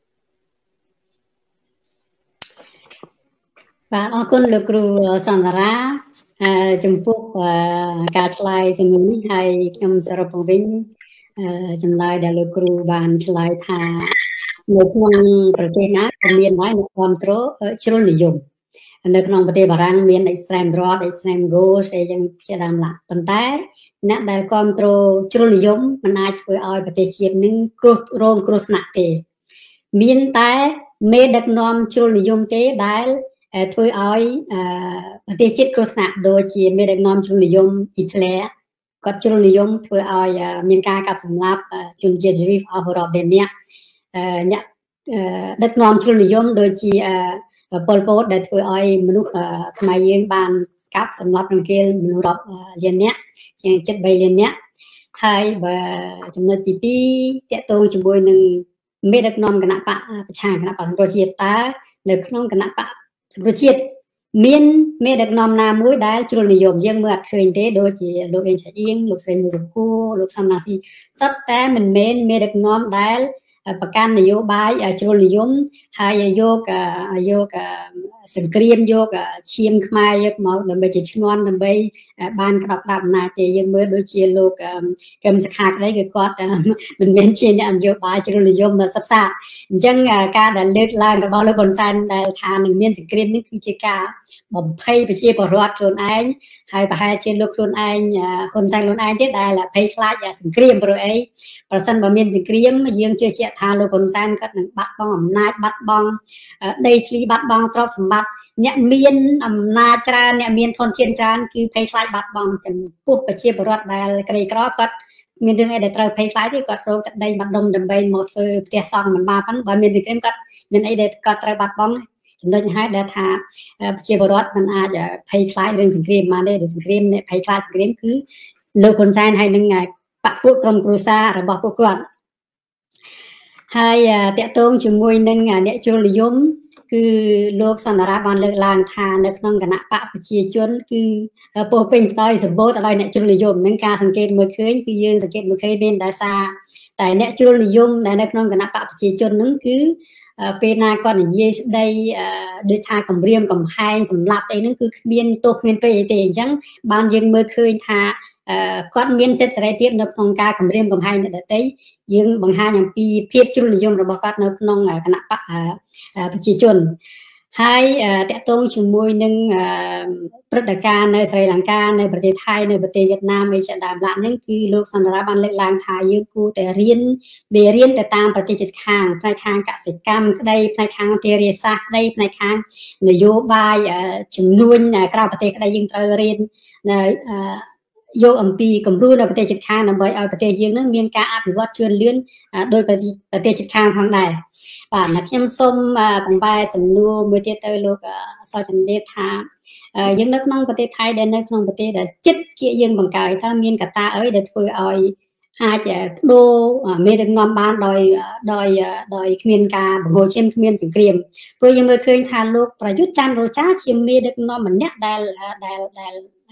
បាទអរគុណលោកគ្រូសន្តារាចំពោះការឆ្លើយសំណួរនេះហើយខ្ញុំសរុបមកវិញចម្លើយដែលលោកគ្រូបានឆ្លើយថានៅក្នុងប្រទេសណាក៏មានដែរអ្នកគ្រប់គ្រងជ្រុលនិយមនៅក្នុងប្រទេសបារាំងមាន extreme right extreme gauche អីចឹងជាដើមឡាប៉ុន្តែអ្នកដែលគ្រប់គ្រងជ្រុលនិយមមិនអាចធ្វើឲ្យប្រទេសជាតិនឹងគ្រោះរងគ្រោះថ្នាក់ទេមានតែមេដឹកនាំជ្រុលនិយមទេដែលធ្វើឲ្យប្រទេសជាតិគ្រោះថ្នាក់ដូចជាមេដឹកនាំជ្រុលនិយមអ៊ីតាលីគាត់ជ្រុលនិយមធ្វើឲ្យមានការកាប់សម្លាប់ជនជាតិជីវិតអស់រាប់លានអ្នកអ្នកដឹកនាំជ្រុលនិយមដូចជាប៉ុលពតដែលធ្វើឲ្យមនុស្សខ្មែរយើងបានកាប់សម្លាប់រង្គាលមនុស្សរាប់លានអ្នកជាងជិតបីលានអ្នកហើយបើចំណុចទីពីរតកតងជាមួយនឹងមេដឹកនាំគណៈបកប្រឆាំងគណៈបកសង្គ្រោះជាតិតើនៅក្នុងគណៈបកសង្គ្រោះជាតិមានមេដឹកនាំណាមួយដែលជ្រុលនិយមយើងមើលអត់ឃើញទេដូចជាលោកអេងឆាអៀងលោកស្រីមួយសំគួរលោកសំណាស៊ីសុទ្ធតែមិនមែនមេដឹកនាំដែលប្រកាន់នយោបាយជ្រុលនិយមហើយយកយកសង្គ្រាមយកឈាមខ្មែរយកមកដើម្បីជាឈ្នន់ដើម្បីបានក្តាប់ដាក់អំណាចទេយើងមើលដូចជាលោកកឹមសុខាក្តីគឺគាត់មិនមែនជាអ្នកនយោបាយជ្រុលនិយមសិក្សាអញ្ចឹងការដែលលើកឡើងរបស់លោកហ៊ុនសែនដែលថានឹងមានសង្គ្រាមនេះគឺជាការបំភ័យប្រជាពលរដ្ឋខ្លួនឯងហើយប្រហែលជាលោកខ្លួនឯងហ៊ុនសែនខ្លួនឯងទេដែលភ័យខ្លាចសង្គ្រាមព្រោះអីប្រសិនបើមានសង្គ្រាមយើងជឿជាក់ថាលោកហ៊ុនសែនគាត់នឹងបាត់បង់អំណាចបាត់បង់ដីធ្លីបាត់បង់ទ្រព្យសម្បត្តិអ្នកមានអំណាចច្រើនអ្នកមានធនធានច្រើនគឺភ័យខ្លាចបាត់បង់ចំពោះប្រជាពលរដ្ឋដែលក្រីក្រគាត់មានរឿងអីដែលត្រូវភ័យខ្លាចទេគាត់រកទឹកដីបាត់ដុំដើម្បីមកធ្វើផ្ទះសង់មិនបានប៉ុន្តែបើមានសង្គ្រាមគាត់មានអីដែលគាត់ត្រូវបាត់បង់ចំណុចហេតុដែលថាប្រជាពលរដ្ឋមិនអាចភ័យខ្លាចរឿងសង្គ្រាមបានទេសង្គ្រាមអ្នកភ័យខ្លាចសង្គ្រាមគឺលោកហ៊ុនសែនហើយនឹងបកពួកក្រុមគ្រួសាររបស់ពួកគាត់ហើយតកតងជាមួយនឹងអ្នកជ្រុលនិយមគឺលោកសន្តារាបានលើកឡើងថានៅក្នុងគណៈបកប្រជាជនគឺពោពេញផ្ដោយសម្បូរទៅដោយអ្នកជ្រុលនិយមនឹងការសង្កេតមើលឃើញគឺយើងសង្កេតមើលឃើញមានដោយសារតែអ្នកជ្រុលនិយមដែលនៅក្នុងគណៈបកប្រជាជននឹងគឺពេលណាគាត់និយាយស្ដីដូចថាគម្រាមកំហែងសម្លាប់អីហ្នឹងគឺគ្មានទោសគ្មានពេកអីទេអញ្ចឹងបានយើងមើលឃើញថាគាត់មានសិទ្ធិសេរីភាពនៅក្នុងការគម្រាមកំហែងអ្នកដទៃយើងបង្ហាញអំពីភាពជ្រុលនិយមរបស់គាត់នៅក្នុងគណៈបកប្រជាជនហើយតកតងជាមួយនឹងព្រឹត្តិការណ៍នៅស្រីលង្កានៅប្រទេសថៃនៅប្រទេសវៀតណាមអីជាដើមឡាក់ហ្នឹងគឺលោកសន្តារាបានលើកឡើងថាយើងគួរតែរៀនមេរៀនទៅតាមប្រទេសជិតខាងផ្នែកខាងកសិកម្មក្តីផ្នែកខាងធារាសាស្ត្រក្តីផ្នែកខាងនយោបាយជំនួញក្រៅប្រទេសក្តីយើងត្រូវរៀនយកអំពីគំរូនៅប្រទេសជិតខាងដើម្បីឲ្យប្រទេសយើងនឹងមានការអភិវឌ្ឍជឿនលឿនដោយប្រទេសជិតខាងផងដែរបាទខ្ញុំសូមបំបែសំណួរមួយទៀតទៅលោកសចន្ទថាយើងនៅក្នុងប្រទេសថៃដែលនៅក្នុងប្រទេសដែលជិតគៀកយើងបង្កើតតើមានកត្តាអីដែលធ្វើឲ្យអាចបដូរមេដឹកនាំបានដោយដោយដោយគ្មានការបង្ហូរឈាមគ្មានសង្គ្រាមព្រោះយើងមើលឃើញថាលោកប្រយុទ្ធច័ន្ទរចាជាមេដឹកនាំម្នាក់ដែលដែលដែល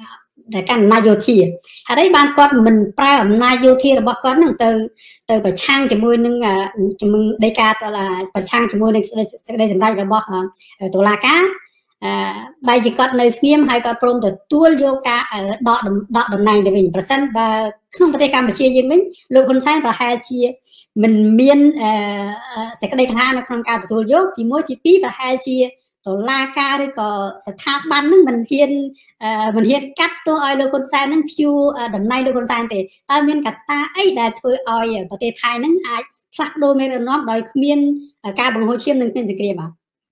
แต่การนายโยธีหาได้บ้านก้อนมันปลายนายโยธีระบบก้อนหนึ่งเตอเตอประช่างจมูกหนึ่งอ่ะจมูกได้กาตัวละประช่างจมูกหนึ่งได้สำได้ระบบตัวละกาได้จีก้อนในสเนียมให้ก้อนปรุงตัวตัวโยกาดอกดอกดอกในเดี๋ยวเป็นประสันแบบขนมปฏิกรรมมาเชียร์ยังไงลูกคนใช้ประหารเชียร์มันเมียนเสกได้ทานในโครงการตัวโยกที่มวยที่ปีประหารเชียร์ตัวลากาหรือก็สถาบันนึงมันเฮียนมันเฮียนกัดตัวอ้อยลูกคนใช้นั่งพิวดำในลูกคนใช้แต่ตาเมียนกัดตาไอ้ได้ถอยอ้อยประเทศไทยนั่งไอ้พลักโดเมรนอมโดยเมียนการบังคับเชื่อมนึงเป็นสิเกลียบ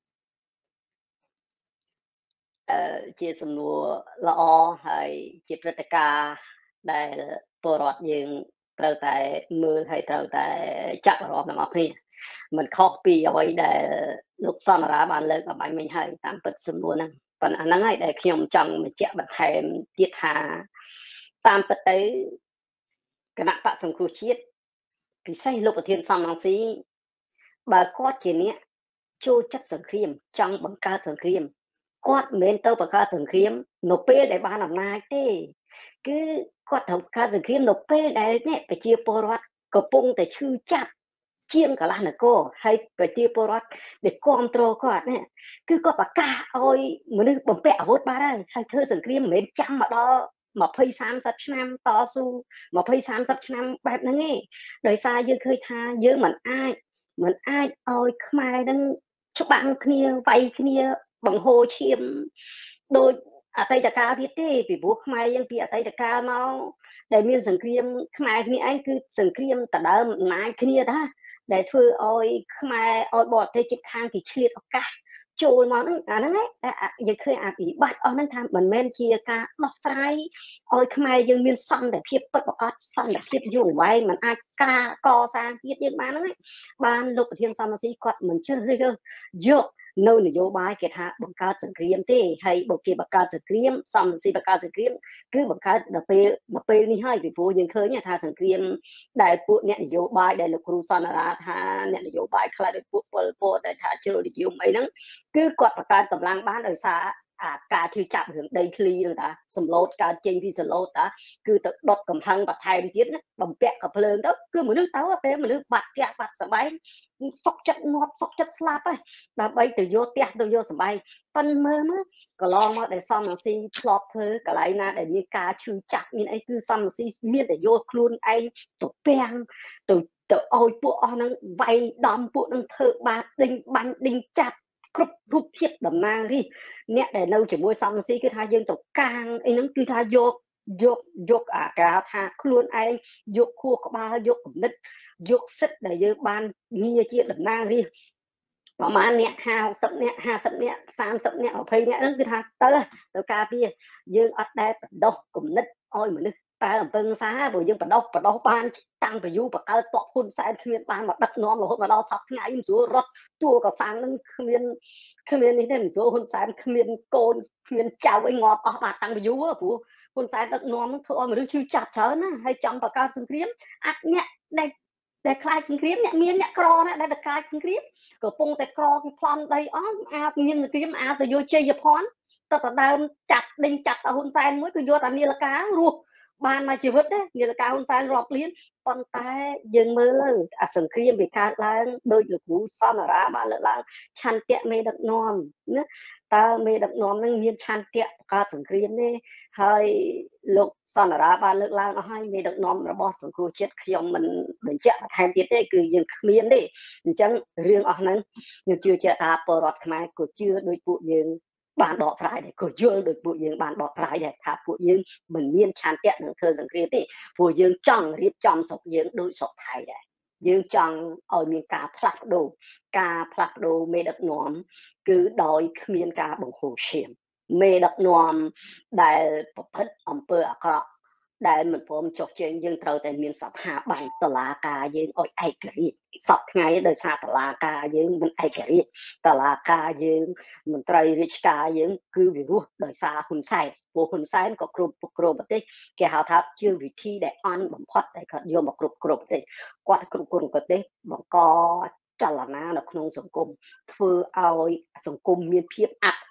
ជាសំណួរល្អហើយជាព្រឹត្តិការណ៍ដែលពលរដ្ឋយើងត្រូវតែមើលហើយត្រូវតែចាប់អារម្មណ៍ទាំងអស់គ្នាមិនខុសពីអ្វីដែលលោកសន្តារាបានលើកអំបញ្ញមិញហើយតាមពិតសំណួរហ្នឹងប៉ុន្តែអាហ្នឹងហើយដែលខ្ញុំចង់បញ្ជាក់បន្ថែមទៀតថាតាមពិតទៅគណៈបក្សសង្គ្រោះជាតិពិសេសលោកប្រធានសំរងស៊ីបើគាត់ជាអ្នកចូលចិត្តសង្គ្រាមចង់បង្កើតសង្គ្រាមគាត់មិនមែនទៅបង្កើតសង្គ្រាមនៅពេលដែលបានអំណាចទេគឺគាត់ត្រូវបង្កើតសង្គ្រាមនៅពេលដែលអ្នកប្រជាពលរដ្ឋកំពុងតែឈឺចាប់ជាងកន្លះនគរហើយប្រជាពលរដ្ឋដែលគ្រប់គ្រងគាត់នេះគឺគាត់ប្រកាសឲ្យមនុស្សបំពាក់អាវុធបានហើយហើយធ្វើសង្គ្រាមមិនមែនចាំមកដល់ยี่สิบ สามสิบឆ្នាំតស៊ូยี่สิบ สามสิบឆ្នាំបែបហ្នឹងទេដោយសារយើងឃើញថាយើងមិនអាចមិនអាចឲ្យខ្មែរនឹងច្បាំងគ្នាវាយគ្នាបង្ហូរឈាមដោយអតីតកាលទៀតទេពីព្រោះខ្មែរយើងពីអតីតកាលមកដែលមានសង្គ្រាមខ្មែរគ្នាឯងគឺសង្គ្រាមដដើមអំណាចគ្នាតាដែលធ្វើឲ្យខ្មែរឲ្យបរទេសជិតខាងគេឆ្លៀតឱកាសចូលមកហ្នឹងអាហ្នឹងយើងឃើញអាវិបត្តិអស់ហ្នឹងថាមិនមែនជាការដោះស្រាយឲ្យខ្មែរយើងមានសន្តិភាពពិតប្រាកដសន្តិភាពយូរអង្វែងមិនអាចការកសាងទៀតយើងបានហ្នឹងបានលោកប្រធានសំរងស៊ីគាត់មិនជ្រើសរើសយកនៅនយោបាយគេថាបង្កើតសង្គ្រាមទេហើយបើគេបង្កើតសង្គ្រាមសំរងស៊ីបង្កើតសង្គ្រាមគឺបង្កើតដល់ពេលដល់ពេលនេះហើយពីព្រោះយើងឃើញថាសង្គ្រាមដែលពួកអ្នកនយោបាយដែលលោកគ្រូសន្តារាថាអ្នកនយោបាយខ្លះដោយពួកពលពតដែលថាជ្រុលនិយមអីហ្នឹងគឺគាត់បង្កើតកម្លាំងបានដោយសារអាការជឿចាប់រឿងដីធ្លីហ្នឹងតាសម្លូតកើតចេញពីសឡូតតាគឺទៅដុតកំហឹងបន្ថែមទៀតណាបំពាក់កំភ្លើងទៅគឺមនុស្សទៅពេលមនុស្សបាត់ផ្ទះបាត់សបែងសុកចិត្តងាប់សុកចិត្តស្លាប់ហើយដើម្បីទៅយកផ្ទះទៅយកសបែងប៉ុន្តែមើលមើលកន្លងមកដែលសំរងស៊ីធ្លាប់ធ្វើកន្លែងណាដែលមានការឈឺចាប់មានអីគឺសំរងស៊ីមានតែយកខ្លួនឯងទៅពាំងទៅទៅឲ្យពួកអស់ហ្នឹងវាយដំពួកហ្នឹងធ្វើបាបដេញបាញ់ដេញចាប់គ្រប់រូបភាពតំណាងនេះអ្នកដែលនៅជាមួយសំរងស៊ីគឺថាយើងទៅកាងអីហ្នឹងគឺថាយកយកយកអាការថាខ្លួនឯងយកខួរក្បាលយកគំនិតយកសិទ្ធិដែលយើងបានងារជាតំណាងរាស្ត្រប្រហែលអ្នកห้าสิบអ្នកห้าสิบអ្នកสามสิบអ្នកยี่สิบអ្នកហ្នឹងគឺថាទៅទៅការពារយើងអត់ដែលបដោះគំនិតឲ្យមនុស្សតែអំពើសាព្រោះយើងបដោះបដោះបានតាំងពីយូរបកកើតតក់ហ៊ុនសែនគ្មានបានមកដឹកនាំរហូតមកដល់សប្តាហ៍ថ្ងៃមិនស្រួលរត់តួកសាំងហ្នឹងគ្មានគ្មាននេះទេមិនស្រួលហ៊ុនសែនគ្មានកូនគ្មានចៅអីងាប់អស់បាទតាំងពីយូរព្រោះហ៊ុនសែនដឹកនាំហ្នឹងធ្វើឲ្យមនុស្សឈឺចាប់ច្រើនណាហើយចង់បកកើតសង្គ្រាមអាចអ្នកដែលដែលខ្លាចសង្គ្រាមអ្នកមានអ្នកក្រណាដែលខ្លាចសង្គ្រាមកំពុងតែក្រគេប្លន់ដីអស់អាចមានសង្គ្រាមអាចទៅយកជ័យភ័ណ្ឌទៅទៅដើមចាប់ដេញចាប់ទៅហ៊ុនសែនមួយគឺយកតានីលការស់បានមកជីវិតទេនីលការហ៊ុនសែនរាប់លានប៉ុន្តែយើងមើលអាសង្គ្រាមវាកើតឡើងដោយលោកគ្រូសន្តារាបានលើកឡើងឆន្ទៈមេដឹកនាំណាតើមេដឹកនាំនឹងមានឆន្ទៈបង្កើតសង្គ្រាមទេហើយលោកសន្តារាបានលើកឡើងអស់ហើយមេដឹកនាំរបស់សង្គ្រោះជាតិខ្ញុំមិនបញ្ជាក់បន្ថែមទៀតទេគឺយើងគ្មានទេអញ្ចឹងរឿងអស់ហ្នឹងខ្ញុំជឿជាក់ថាពលរដ្ឋខ្មែរក៏ជឿដោយពួកយើងបានដកស្រាយដែរក៏យល់ដោយពួកយើងបានដកស្រាយដែរថាពួកយើងមិនមានឆន្ទៈនឹងធ្វើសង្គ្រាមទេព្រោះយើងចង់រៀបចំស្រុកយើងដូចស្រុកថៃដែរយើងចង់ឲ្យមានការផ្លាស់ប្ដូរការផ្លាស់ប្ដូរមេដឹកនាំគឺដោយគ្មានការបង្ហូរឈាមមេដឹកនាំដែលប្រព្រឹត្តអំពើអាក្រក់ដែលមិនព្រមចុះជើងយើងត្រូវតែមានស្ថាប័នតុលាការយើងឲ្យឯករាជ្យសពថ្ងៃដោយសារតុលាការយើងមិនឯករាជ្យតុលាការយើងមន្ត្រីរាជការយើងគឺវិរោះដោយសារហ៊ុនសែនព្រោះហ៊ុនសែនក៏គ្រប់គ្រងប្រទេសគេហៅថាជាវិធីដែលអន់បំផុតដែលគាត់យកមកគ្រប់គ្រងប្រទេសគាត់គ្រប់គ្រងប្រទេសបង្កចលនានៅក្នុងសង្គមធ្វើឲ្យសង្គមមានភាពអាប់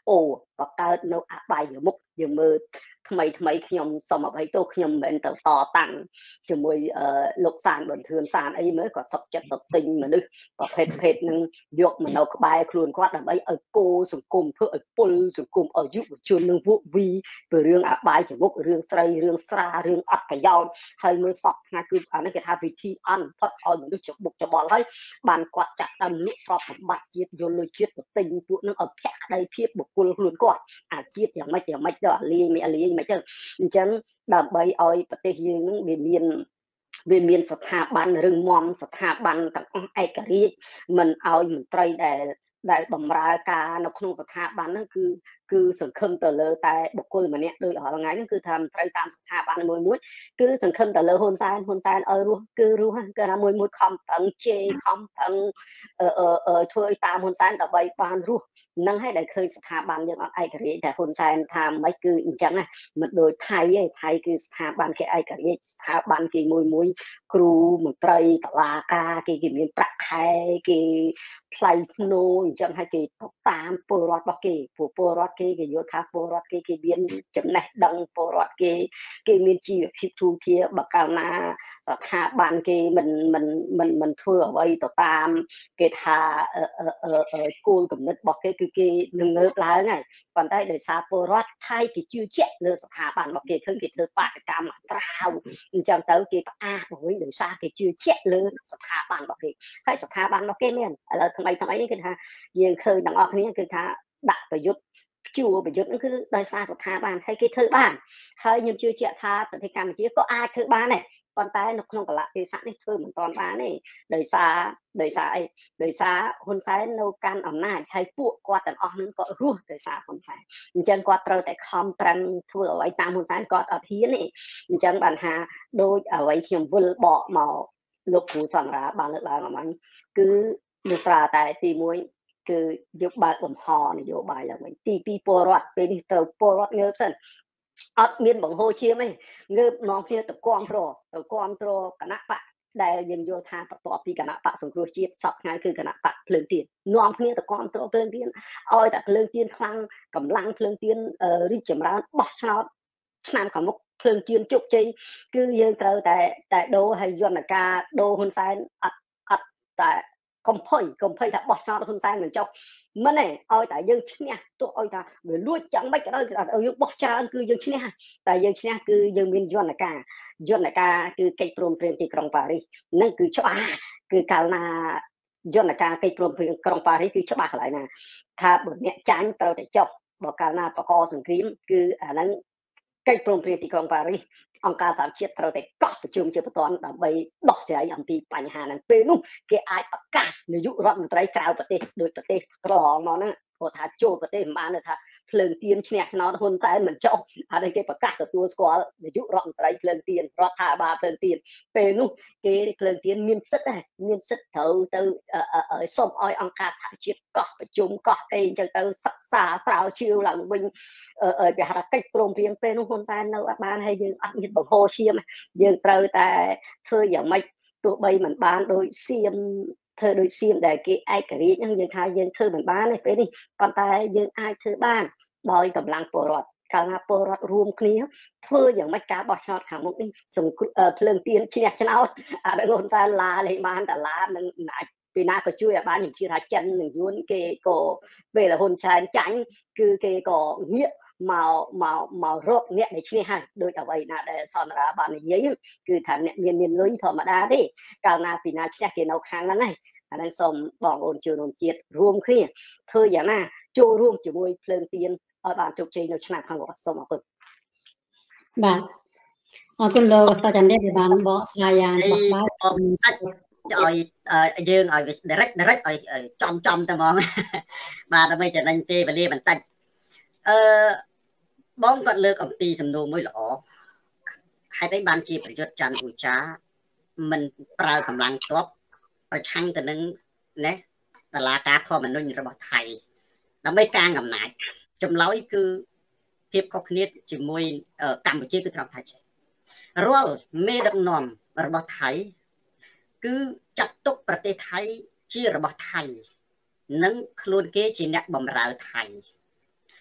អូបកើតនៅអបាយមុខយើងមើលថ្មីថ្មីខ្ញុំសូមអភ័យទោសខ្ញុំមិនមែនទៅតតាំងជាមួយលោកសានបន្ទឿនសានអីមើលក៏សុខចិត្តទៅទិញមនុស្សប្រភេទភេទនឹងយកមកនៅក្បែរខ្លួនគាត់ដើម្បីឲ្យគោសង្គមធ្វើឲ្យពលសង្គមឲ្យយុវជននឹងវក់វីពីរឿងអបាយមុខរឿងស្រីរឿងស្រារឿងអត់ប្រយោជន៍ហើយមើលសពថ្ងៃគឺអានេះគេថាវិធីអន់ផុតឲ្យមនុស្សច្បុកច្បល់ហើយបានគាត់ចាក់ដើមលក់ទ្រព្យសម្បត្តិជាតិយកលុយជាតិទៅទិញពួកនឹងឲ្យភក្តីភាពបុគ្គលខ្លួនគាត់អាជាតិយ៉ាងម៉េចយ៉ាងម៉េចទៅអាលីមិនអាលីមិនចឹងអញ្ចឹងដើម្បីឲ្យប្រទេសយើងនឹងវាមានវាមានស្ថាប័នរឹងមាំស្ថាប័នទាំងអស់ឯករាជ្យមិនឲ្យមន្ត្រីដែលដែលបម្រើការនៅក្នុងស្ថាប័នហ្នឹងគឺគឺសង្ឃឹមទៅលើតែបុគ្គលម្នាក់ដូចរាល់ថ្ងៃហ្នឹងគឺថាមន្ត្រីតាមស្ថាប័នមួយមួយគឺសង្ឃឹមទៅលើហ៊ុនសែនហ៊ុនសែនឲ្យរស់គឺរស់គឺថាមួយមួយខំប្រឹងជេរខំប្រឹងអឺធ្វើឲ្យតាមហ៊ុនសែនដើម្បីបានរស់នឹងឲ្យដែលឃើញស្ថាប័នយើងអត់ឯករាជ្យតែហ៊ុនសែនថាមិនគឺអញ្ចឹងណាមិនដូចថៃទេថៃគឺស្ថាប័នគេឯករាជ្យស្ថាប័នគេមួយមួយគ្រូមន្ត្រីតុលាការគេគេមានប្រាក់ខែគេថ្លៃភ្នូរអញ្ចឹងឲ្យគេតាមពលរដ្ឋរបស់គេពួកពលរដ្ឋគេគេយល់ថាពលរដ្ឋគេគេមានចំណេះដឹងពលរដ្ឋគេគេមានជីវភាពទូធាបើកាលណាស្ថាប័នគេមិនមិនមិនមិនធ្វើអ្វីទៅតាមគេថាគោលគំនិតរបស់គេគឺគេនឹងងើបឡើងហើយប៉ុន្តែដោយសារពលរដ្ឋថៃគេជឿជាក់លើស្ថាប័នរបស់គេឃើញគេធ្វើបាតកម្មត្រាវអញ្ចឹងទៅគេផ្អាកវិញដោយសារគេជឿជាក់លើស្ថាប័នរបស់គេហើយស្ថាប័នរបស់គេមានឥឡូវថ្មីថ្មីនេះគឺថាយើងឃើញទាំងអស់គ្នាគឺថាដាក់ប្រយុទ្ធជួប្រយុទ្ធហ្នឹងគឺដោយសារស្ថាប័នហើយគេធ្វើបានហើយខ្ញុំជឿជាក់ថាប្រទេសកម្ពុជាក៏អាចធ្វើបានដែរប៉ុន្តែនៅក្នុងកលៈទេសៈនេះធ្វើមិនទាន់បានទេដោយសារដោយសារអីដោយសារហ៊ុនសែននៅកាន់អំណាចហើយពួកគាត់ទាំងអស់ហ្នឹងក៏រស់ដោយសារហ៊ុនសែនអញ្ចឹងគាត់ត្រូវតែខំប្រឹងធ្វើអ្វីតាមហ៊ុនសែនគាត់អត់ហ៊ានទេអញ្ចឹងបានថាដូចអ្វីខ្ញុំវិលបកមកលោកគ្រូសង្រាបានលើកឡើងអំគឺលោកប្រាតែទីមួយគឺយកបើកបំហនយោបាយឡើងវិញទីពីរពលរដ្ឋពេលនេះត្រូវពលរដ្ឋងើបសិនអត់មានបង្ហូរឈាមទេងើបនាំគ្នាទៅគាំទ្រទៅគាំទ្រគណៈបកដែលយើងយល់ថាបន្ទាប់ពីគណៈបកសង្គ្រោះជាតិសពថ្ងៃគឺគណៈបកភ្លើងទៀននាំគ្នាទៅគាំទ្រភ្លើងទៀនឲ្យតែភ្លើងទៀនខ្លាំងកម្លាំងភ្លើងទៀនរីកចម្រើនបោះឆ្នោតឆ្នាំខាងមុខភ្លើងទៀនជោគជ័យគឺយើងត្រូវតែតែដូរឲ្យយន្តការដូរហ៊ុនសែនអត់អត់តែកុំភ័យកុំភ័យថាបោះឆ្នោតហ៊ុនសែនមិនចុះមិនទេឲ្យតែយើងឈ្នះទោះឲ្យថាវាលួចចឹងមិនក៏ដោយយើងបោះច្រើនគឺយើងឈ្នះតែយើងឈ្នះគឺយើងមានយន្តការយន្តការគឺកិច្ចព្រមព្រៀងទីក្រុងប៉ារីសនឹងគឺច្បាស់គឺកាលណាយន្តការកិច្ចព្រមព្រៀងក្រុងប៉ារីសគឺច្បាស់កន្លែងណាថាបើអ្នកចាញ់ត្រូវតែចុះបើកាលណាបកសង្គ្រាមគឺអាហ្នឹងកិច្ចព្រមព្រៀងទីក្រុងប៉ារីសអង្គការសហប្រជាជាតិត្រូវតែកោះប្រជុំជាបន្ទាន់ដើម្បីដោះស្រាយអំពីបញ្ហាហ្នឹងពេលនោះគេអាចប្រកាសនាយករដ្ឋមន្ត្រីក្រៅប្រទេសដោយប្រទេសក្រហមមកហ្នឹងគាត់ថាចូលប្រទេសមិនបានទេថាភ្លើងទៀនឈ្នះឆ្នោតហ៊ុនសែនមិនចុះហើយគេប្រកាសទទួលស្គាល់នាយករដ្ឋមន្ត្រីភ្លើងទៀនរដ្ឋាភិបាលភ្លើងទៀនពេលនោះគេភ្លើងទៀនមានសិទ្ធិដែរមានសិទ្ធិត្រូវទៅសុំឲ្យអង្គការសហជាតិកោះប្រជុំកោះអីអញ្ចឹងទៅសិក្សាស្រាវជ្រាវឡើងវិញគេហៅថាកិច្ចព្រមព្រៀងពេលនោះហ៊ុនសែននៅអត់បានហើយយើងអត់មានបង្ហូរឈាមយើងត្រូវតែធ្វើយ៉ាងម៉េចទោះបីមិនបានដោយសៀមធ្វើដោយសៀមដែលគេឯករាជ្យហ្នឹងយើងថាយើងធ្វើមិនបានទេពេលនេះប៉ុន្តែយើងអាចធ្វើបានដោយកម្លាំងពលរដ្ឋកាលណាពលរដ្ឋរួមគ្នាធ្វើយ៉ាងម៉េចការបោះឆ្នោតខាងមុខនេះសង្គ្រោះភ្លើងទៀនឈ្នះឆ្នោតអាហ៊ុនសែនឡាលេបានតែឡានឹងអាចពីណាក៏ជួយឲ្យបានខ្ញុំជឿថាចិននឹងយួនគេក៏ពេលហ៊ុនសែនចាញ់គឺគេក៏ងាកមកមកមករកអ្នកដែលឈ្នះហើយដូចអ្វីណាដែលសន្តារាបាននិយាយគឺថាអ្នកមានមានលុយធម្មតាទេកាលណាពីណាឈ្នះគេនៅខាងហ្នឹងហើយអាហ្នឹងសូមបងប្អូនជួយរួមជាតិរួមគ្នាធ្វើយ៉ាងណាចូលរួមជាមួយភ្លើងទៀនឲ្យបានជោគជ័យនៅឆ្នាំខាងមុខសូមអរគុណបាទអរគុណលោកសាស្ត្រាចារ្យដែលបានបកស្រាយយ៉ាងបោះបោឲ្យយើងឲ្យ direct direct ឲ្យចំចំទៅហ្មងបាទដើម្បីចំណេញពេលវេលាបន្តិចអឺបងគាត់លើកអំពីសំណួរមួយល្អហេតុអីបានជាប្រយុទ្ធច័ន្ទឧច្ចាមិនប្រើកម្លាំងទ័ពប្រឆាំងទៅនឹងណាតឡាការធម្មនុញ្ញរបស់ថៃដើម្បីកាងអំណាចចម្លើយគឺភាពខុសគ្នាជាមួយកម្ពុជាគឺត្រង់ថាចេះរាល់មេដឹកនាំរបស់ថៃគឺចាត់ទុកប្រទេសថៃជារបស់ថៃនិងខ្លួនគេជាអ្នកបម្រើថៃ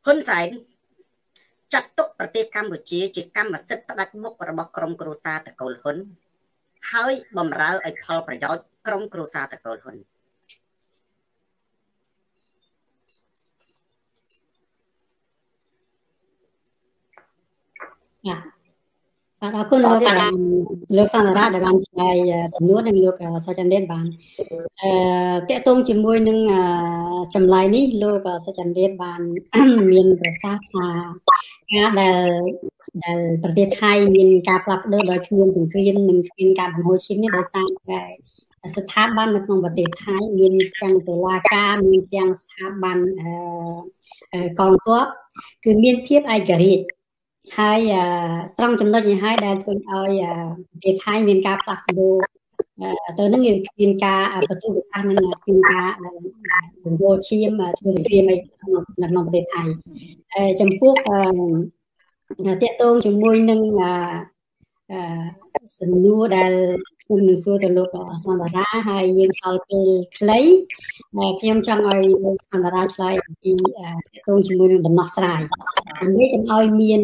ហ៊ុនសែនចាត់ទុកប្រទេសកម្ពុជាជាកម្មសិទ្ធិផ្ដាច់មុខរបស់ក្រុមគ្រួសារតកូលហ៊ុនហើយបំរើឲ្យផលប្រយោជន៍ក្រុមគ្រួសារតកូលហ៊ុនចាអរគុណលោកលោកសន្តារាដែលបានឆ្លើយសំណួរនឹងលោកសុចន្ទនបានអឺតកតងជាមួយនឹងចម្លើយនេះលោកសុចន្ទនបានមានប្រសាសន៍ថាការដែលដែលប្រទេសថៃមានការផ្លាស់ប្ដូរដោយគ្មានសង្គ្រាមនិងគ្មានការបង្ហូរឈាមនេះដោយសារតែស្ថាប័ននៅក្នុងប្រទេសថៃមានទាំងតុលាការមានទាំងស្ថាប័នកងទ័ពគឺមានភាពឯករាជ្យហើយត្រង់ចំណុចនេះហើយដែលធ្វើឲ្យប្រទេសថៃមានការផ្លាស់ប្ដូរទៅនឹងមានការបន្ទុកប្រកាសនឹងមានការបង្ហូរឈាមធ្វើសង្គ្រាមនៅក្នុងប្រទេសថៃចំពោះតកតងជាមួយនឹងសំណួរដែលខ្ញុំនឹងសួរទៅលោកសន្តារាហើយយើងសល់ពេលខ្លីខ្ញុំចង់ឲ្យលោកសន្តារាឆ្លើយអំពីតកតងជាមួយនឹងដំណោះស្រាយដើម្បីកុំឲ្យមាន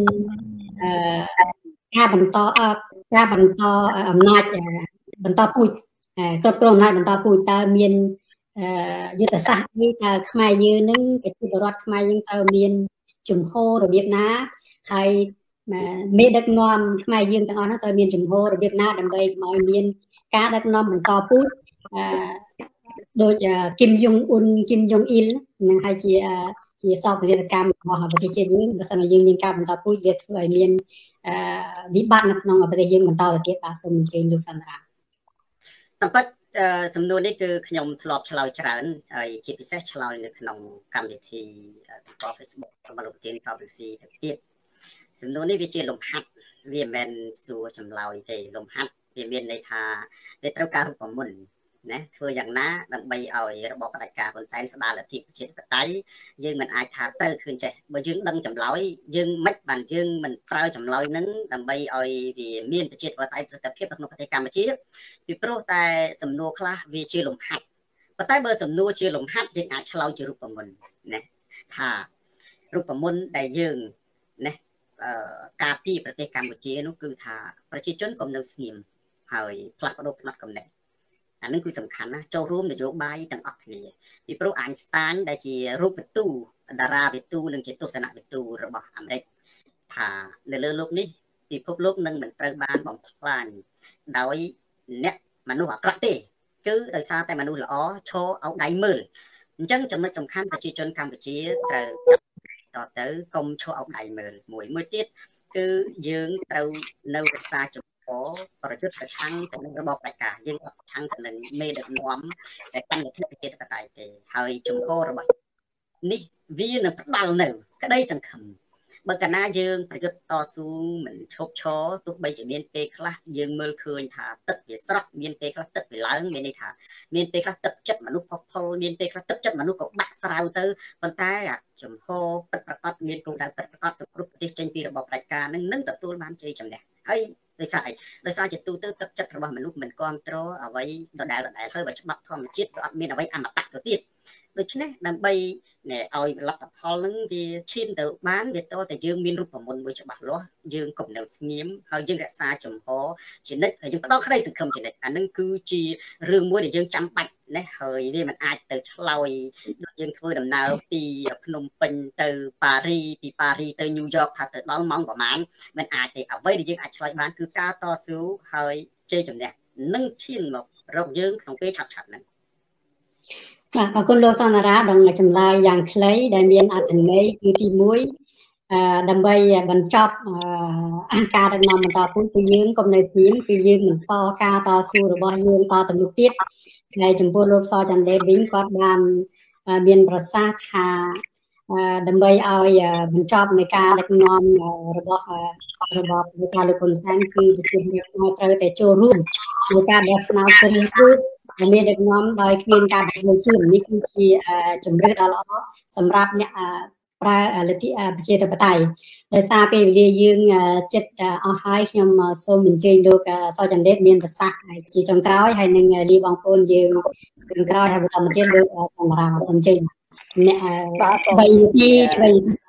ការបន្តការបន្តអំណាចបន្តពូជគ្រប់គ្រងអំណាចបន្តពូជតើមានយុទ្ធសាស្ត្រនេះតើខ្មែរយើងនឹងប្រជាពលរដ្ឋខ្មែរយើងត្រូវមានជំហររបៀបណាហើយមេដឹកនាំខ្មែរយើងទាំងអស់ហ្នឹងត្រូវមានជំហររបៀបណាដើម្បីកុំឲ្យមានការដឹកនាំបន្តពូជដូចគីមយុងអ៊ុនគីមយុងអ៊ីលនឹងហើយជាជាសោកនាដកម្មរបស់ប្រទេសជាតិយើងបើសិនជាយើងមានការបន្តពូជវាធ្វើឲ្យមានវិបត្តិនៅក្នុងប្រទេសយើងបន្តទៅទៀតបាទសូមអញ្ជើញលោកសន្តារាតាមពិតសំណួរនេះគឺខ្ញុំធ្លាប់ឆ្លើយច្រើនហើយជាពិសេសឆ្លើយនៅក្នុងកម្មវិធីទូរទស្សន៍ Facebook របស់លោកប្រធានកោបរិស៊ីទៅទៀតសំណួរនេះវាជាលំហាត់វាមិនមែនសួរចម្លើយទេលំហាត់វាមានន័យថាវាត្រូវការរូបមន្តណាធ្វើយ៉ាងណាដើម្បីឲ្យរបបផ្ដាច់ការហ៊ុនសែនស្ដារលទ្ធិប្រជាធិបតេយ្យយើងមិនអាចថាត្រូវឃើញចេះបើយើងដឹងចម្លើយយើងមិនបានយើងមិនប្រើចម្លើយនឹងដើម្បីឲ្យវាមានប្រជាធិបតេយ្យប្រសិទ្ធភាពក្នុងប្រទេសកម្ពុជាពីព្រោះតែសំណួរខ្លះវាជាលំហាត់ប៉ុន្តែបើសំណួរជាលំហាត់យើងអាចឆ្លើយជារូបមន្តណាថារូបមន្តដែលយើងណាការពីប្រទេសកម្ពុជានោះគឺថាប្រជាជនកុំនៅស្ងៀមហើយផ្លាស់ប្ដូរផ្នត់កំណត់អានេះគឺសំខាន់ណាចូលរួមនយោបាយទាំងអស់គ្នាពីព្រោះអាញ់ស្តាញដែលជារូបវិទូតារាវិទូនិងជាទស្សនវិទូរបស់អាមេរិកថានៅលើโลกនេះពិភពលោកនឹងមិនត្រូវបានបំផ្លាញដោយអ្នកមនុស្សអាក្រក់ទេគឺដោយសារតែមនុស្សល្អឈរឲ្យដៃមើលអញ្ចឹងចំណុចសំខាន់ប្រជាជនកម្ពុជាត្រូវតទៅកុំឈរឲ្យដៃមើលមួយមួយទៀតគឺយើងត្រូវនៅរក្សាចំពោះប្រយុទ្ធប្រឆាំងទៅនឹងរបបផ្ដាច់ការយើងអត់ប្រឆាំងទៅនឹងមេដឹកនាំតែកាន់លទ្ធិប្រជាធិបតេយ្យទេហើយចំពោះរបស់នេះវានឹងផ្ដាល់នៅក្តីសង្ឃឹមបើកាលណាយើងប្រយុទ្ធតស៊ូមិនឈប់ឈរទោះបីជាមានពេលខ្លះយើងមើលឃើញថាទឹកវាស្រក់មានពេលខ្លះទឹកវាឡើងមានន័យថាមានពេលខ្លះទឹកចិត្តមនុស្សផុសផុលមានពេលខ្លះទឹកចិត្តមនុស្សក៏បាក់ស្រាវទៅប៉ុន្តែចំហពិតប្រាកដមានគោលដៅពិតប្រាកដសង្គ្រោះប្រទេសចេញពីរបបផ្ដាច់ការនឹងនឹងទទួលបានជ័យជំនះហើយដោយសារអីដោយសារជាទូទៅទឹកចិត្តរបស់មនុស្សមិនគ្រប់គ្រងអ្វីដដែលដដែលហើយបើច្បាប់ធម្មជាតិវាអត់មានអ្វីអមតៈទៅទៀតដូច្នេះដើម្បីឲ្យលទ្ធផលនឹងវាឈានទៅបានវាតតែយើងមានរូបមន្តមួយច្បាស់លាស់យើងកុំនៅស្ងៀមហើយយើងរក្សាចំហជានិច្ចហើយយើងផ្ដល់ក្តីសង្ឃឹមជានិច្ចអានឹងគឺជារឿងមួយដែលយើងចាំបាច់ណាហើយវាមិនអាចទៅឆ្លើយដូចយើងធ្វើដំណើរពីភ្នំពេញទៅប៉ារីពីប៉ារីទៅញូវយ៉កថាទៅដល់ម៉ោងប្រហែលមិនអាចទេអ្វីដែលយើងអាចឆ្លើយបានគឺការតស៊ូហើយជ័យជំនះនឹងឈានមករកយើងក្នុងពេលឆាប់ៗហ្នឹងបាទអរគុណលោកសន្តារាដល់ចម្លើយយ៉ាងខ្លីដែលមានអត្ថន័យគឺទីមួយអឺដើម្បីបញ្ចប់ការដឹកនាំបន្តពូជគឺយើងកុំនៅស្ងៀមគឺយើងបន្តការតស៊ូរបស់យើងតទៅមុខទៀតហើយចំពោះលោកសចន្ទវិញគាត់បានមានប្រសាសន៍ថាដើម្បីឲ្យបញ្ចប់នៃការដឹកនាំរបស់របបលោកលោកហ៊ុនសែនគឺប្រជាពលរដ្ឋត្រូវតែចូលរួមក្នុងការបោះឆ្នោតជ្រើសរើសមានដឹកនាំដោយគ្មានការបង្ហាញឈាមនេះគឺជាជំរឿនដ៏ល្អសម្រាប់អ្នកប្រើលទ្ធិប្រជាធិបតេយ្យដោយសារពេលវេលាយើងចិត្តអស់ហើយខ្ញុំសូមអញ្ជើញលោកសចន្ទមានប្រសាសន៍ជាចុងក្រោយហើយនឹងលាបងប្អូនយើងចុងក្រោយហើយបន្តមកទៀតលោកសន្តារាសូមអញ្ជើញអ្នកបីនាទីបី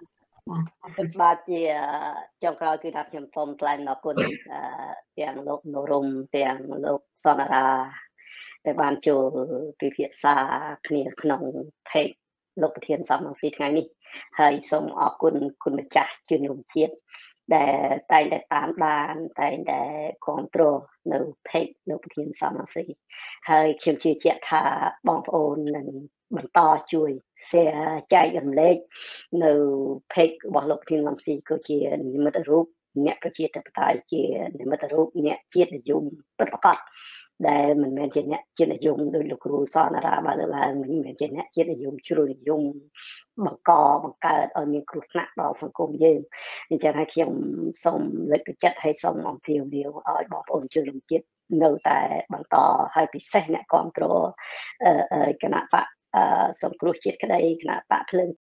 បាទជាចុងក្រោយគឺថាខ្ញុំសូមថ្លែងអរគុណទាំងលោកនរមទាំងលោកសនរាដែលបានចូលពិភាក្សាគ្នាក្នុង page លោកប្រធានសំរងស៊ីថ្ងៃនេះហើយសូមអរគុណគុណម្ចាស់ជានិយមជាតិដែលតែងតែតាមដានតែងតែគ្រប់គ្រងនៅ page លោកប្រធានសំរងស៊ីហើយខ្ញុំជឿជាក់ថាបងប្អូននឹងបន្តជួយ share ចែករំលែកនៅ page របស់លោកប្រធានសំរងស៊ីក៏ជានិមិត្តរូបអ្នកប្រជាធិបតេយ្យជានិមិត្តរូបអ្នកជាតិនិយមពិតប្រាកដដែលមិនមែនជាអ្នកជាតិនិយមដោយលោកគ្រូសនរាបានលើកឡើងមិនមែនជាអ្នកជាតិនិយមជ្រុលនិយមបង្កបង្កើតឲ្យមានគ្រោះថ្នាក់ដល់សង្គមយើងអញ្ចឹងហើយខ្ញុំសូមលើកទឹកចិត្តឲ្យសូមអំពាវនាវឲ្យបងប្អូនជនជាតិនៅតែបន្តឲ្យពិសេសអ្នកគ្រប់គ្រងគណៈបកសង្គ្រោះជាតិក្តីគណៈបកភ្លើង